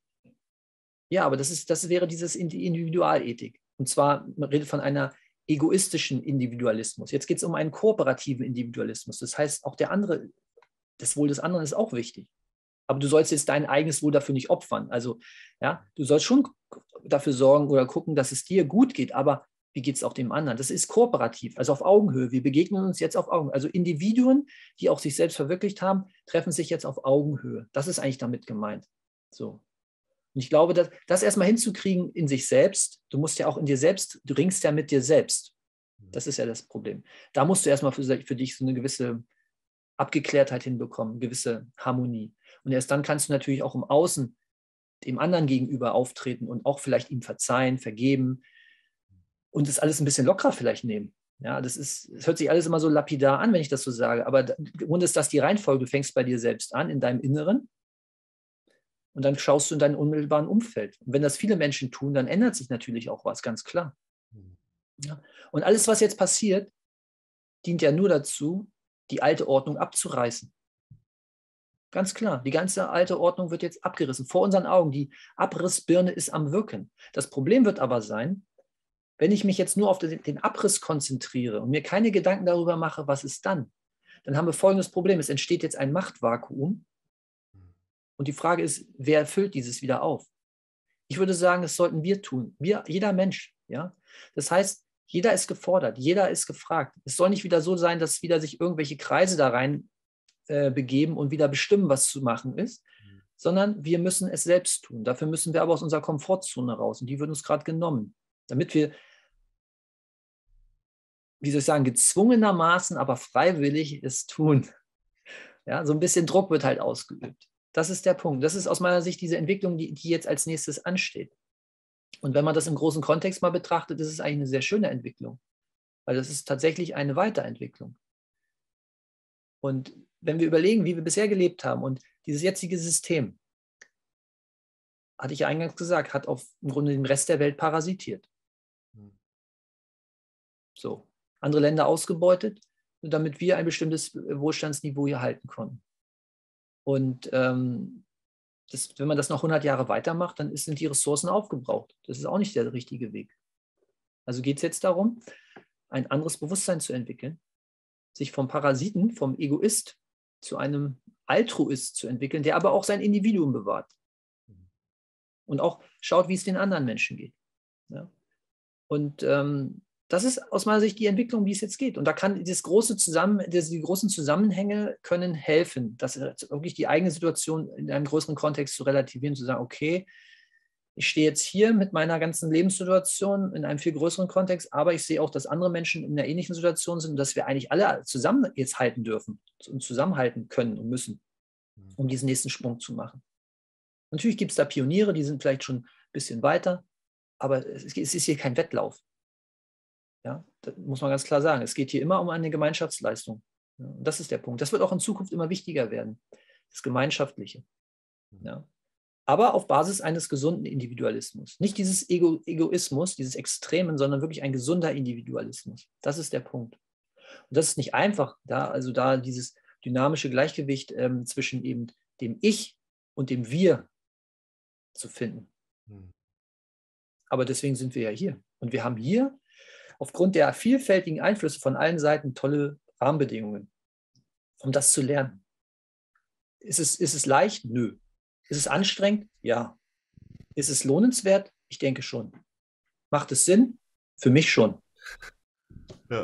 Ja, aber das wäre dieses Individualethik. Und zwar, man redet von einer egoistischen Individualismus. Jetzt geht es um einen kooperativen Individualismus. Das heißt, auch das Wohl des anderen ist auch wichtig. Aber du sollst jetzt dein eigenes Wohl dafür nicht opfern. Also, ja, du sollst schon dafür sorgen oder gucken, dass es dir gut geht, aber wie geht es auch dem anderen? Das ist kooperativ, also auf Augenhöhe. Wir begegnen uns jetzt auf Augenhöhe. Also Individuen, die auch sich selbst verwirklicht haben, treffen sich jetzt auf Augenhöhe. Das ist eigentlich damit gemeint. So. Und ich glaube, das erstmal hinzukriegen in sich selbst, du musst ja auch in dir selbst, du ringst ja mit dir selbst. Das ist ja das Problem. Da musst du erstmal für dich so eine gewisse Abgeklärtheit hinbekommen, gewisse Harmonie. Und erst dann kannst du natürlich auch im Außen dem anderen gegenüber auftreten und auch vielleicht ihm verzeihen, vergeben und das alles ein bisschen lockerer vielleicht nehmen. Ja, es hört sich alles immer so lapidar an, wenn ich das so sage, aber im Grunde ist das die Reihenfolge. Du fängst bei dir selbst an, in deinem Inneren, und dann schaust du in deinem unmittelbaren Umfeld. Und wenn das viele Menschen tun, dann ändert sich natürlich auch was, ganz klar. Ja. Und alles, was jetzt passiert, dient ja nur dazu, die alte Ordnung abzureißen. Ganz klar, die ganze alte Ordnung wird jetzt abgerissen, vor unseren Augen. Die Abrissbirne ist am Wirken. Das Problem wird aber sein, wenn ich mich jetzt nur auf den Abriss konzentriere und mir keine Gedanken darüber mache, was ist dann? Dann haben wir folgendes Problem. Es entsteht jetzt ein Machtvakuum. Und die Frage ist, wer füllt dieses wieder auf? Ich würde sagen, das sollten wir tun. Jeder Mensch. Ja? Das heißt, jeder ist gefordert, jeder ist gefragt. Es soll nicht wieder so sein, dass wieder sich irgendwelche Kreise da rein begeben und wieder bestimmen, was zu machen ist, sondern wir müssen es selbst tun. Dafür müssen wir aber aus unserer Komfortzone raus und die wird uns gerade genommen, damit wir wie soll ich sagen, gezwungenermaßen, aber freiwillig es tun. Ja, so ein bisschen Druck wird halt ausgeübt. Das ist der Punkt. Das ist aus meiner Sicht diese Entwicklung, die jetzt als nächstes ansteht. Und wenn man das im großen Kontext mal betrachtet, ist es eigentlich eine sehr schöne Entwicklung, weil das ist tatsächlich eine Weiterentwicklung. Und wenn wir überlegen, wie wir bisher gelebt haben und dieses jetzige System, hatte ich ja eingangs gesagt, hat auf im Grunde den Rest der Welt parasitiert. So, andere Länder ausgebeutet, damit wir ein bestimmtes Wohlstandsniveau hier halten konnten. Und wenn man das noch 100 Jahre weitermacht, dann sind die Ressourcen aufgebraucht. Das ist auch nicht der richtige Weg. Also geht es jetzt darum, ein anderes Bewusstsein zu entwickeln, sich vom Parasiten, vom Egoist zu einem Altruist zu entwickeln, der aber auch sein Individuum bewahrt. Und auch schaut, wie es den anderen Menschen geht. Ja? Und das ist aus meiner Sicht die Entwicklung, wie es jetzt geht. Und da kann die großen Zusammenhänge können helfen, dass wirklich die eigene Situation in einem größeren Kontext zu relativieren, zu sagen, okay, ich stehe jetzt hier mit meiner ganzen Lebenssituation in einem viel größeren Kontext, aber ich sehe auch, dass andere Menschen in einer ähnlichen Situation sind und dass wir eigentlich alle zusammen jetzt halten dürfen und zusammenhalten können und müssen, um diesen nächsten Sprung zu machen. Natürlich gibt es da Pioniere, die sind vielleicht schon ein bisschen weiter, aber es ist hier kein Wettlauf. Ja, das muss man ganz klar sagen. Es geht hier immer um eine Gemeinschaftsleistung. Ja, und das ist der Punkt. Das wird auch in Zukunft immer wichtiger werden, das Gemeinschaftliche. Ja. Aber auf Basis eines gesunden Individualismus. Nicht dieses Egoismus, dieses Extremen, sondern wirklich ein gesunder Individualismus. Das ist der Punkt. Und das ist nicht einfach, da dieses dynamische Gleichgewicht zwischen eben dem Ich und dem Wir zu finden. Aber deswegen sind wir ja hier. Und wir haben hier aufgrund der vielfältigen Einflüsse von allen Seiten tolle Rahmenbedingungen, um das zu lernen. Ist es leicht? Nö. Ist es anstrengend? Ja. Ist es lohnenswert? Ich denke schon. Macht es Sinn? Für mich schon.
Ja.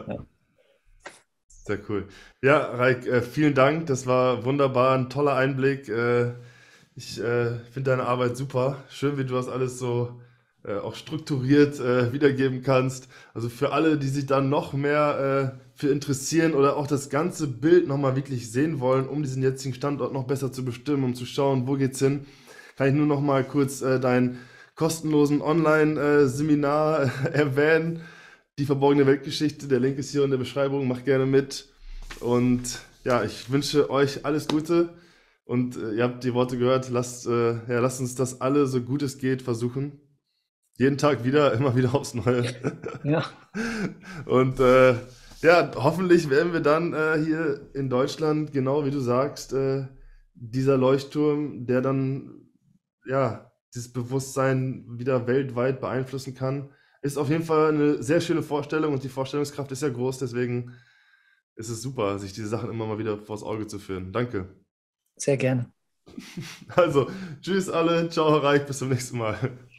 Sehr cool. Ja, Raik, vielen Dank. Das war wunderbar, ein toller Einblick. Ich finde deine Arbeit super. Schön, wie du das alles so auch strukturiert wiedergeben kannst. Also für alle, die sich dann noch mehr für interessieren oder auch das ganze Bild nochmal wirklich sehen wollen, um diesen jetzigen Standort noch besser zu bestimmen, um zu schauen, wo geht's hin, kann ich nur noch mal kurz deinen kostenlosen Online-Seminar erwähnen. Die verborgene Weltgeschichte. Der Link ist hier in der Beschreibung. Macht gerne mit. Und ja, ich wünsche euch alles Gute. Und ihr habt die Worte gehört. Lasst uns das alle so gut es geht versuchen. Jeden Tag wieder, immer wieder aufs Neue.
Ja.
Und ja, hoffentlich werden wir dann hier in Deutschland, genau wie du sagst, dieser Leuchtturm, der dann ja dieses Bewusstsein wieder weltweit beeinflussen kann, ist auf jeden Fall eine sehr schöne Vorstellung und die Vorstellungskraft ist ja groß, deswegen ist es super, sich diese Sachen immer mal wieder vors Auge zu führen. Danke.
Sehr gerne.
Also, tschüss alle, ciao, Reich, bis zum nächsten Mal.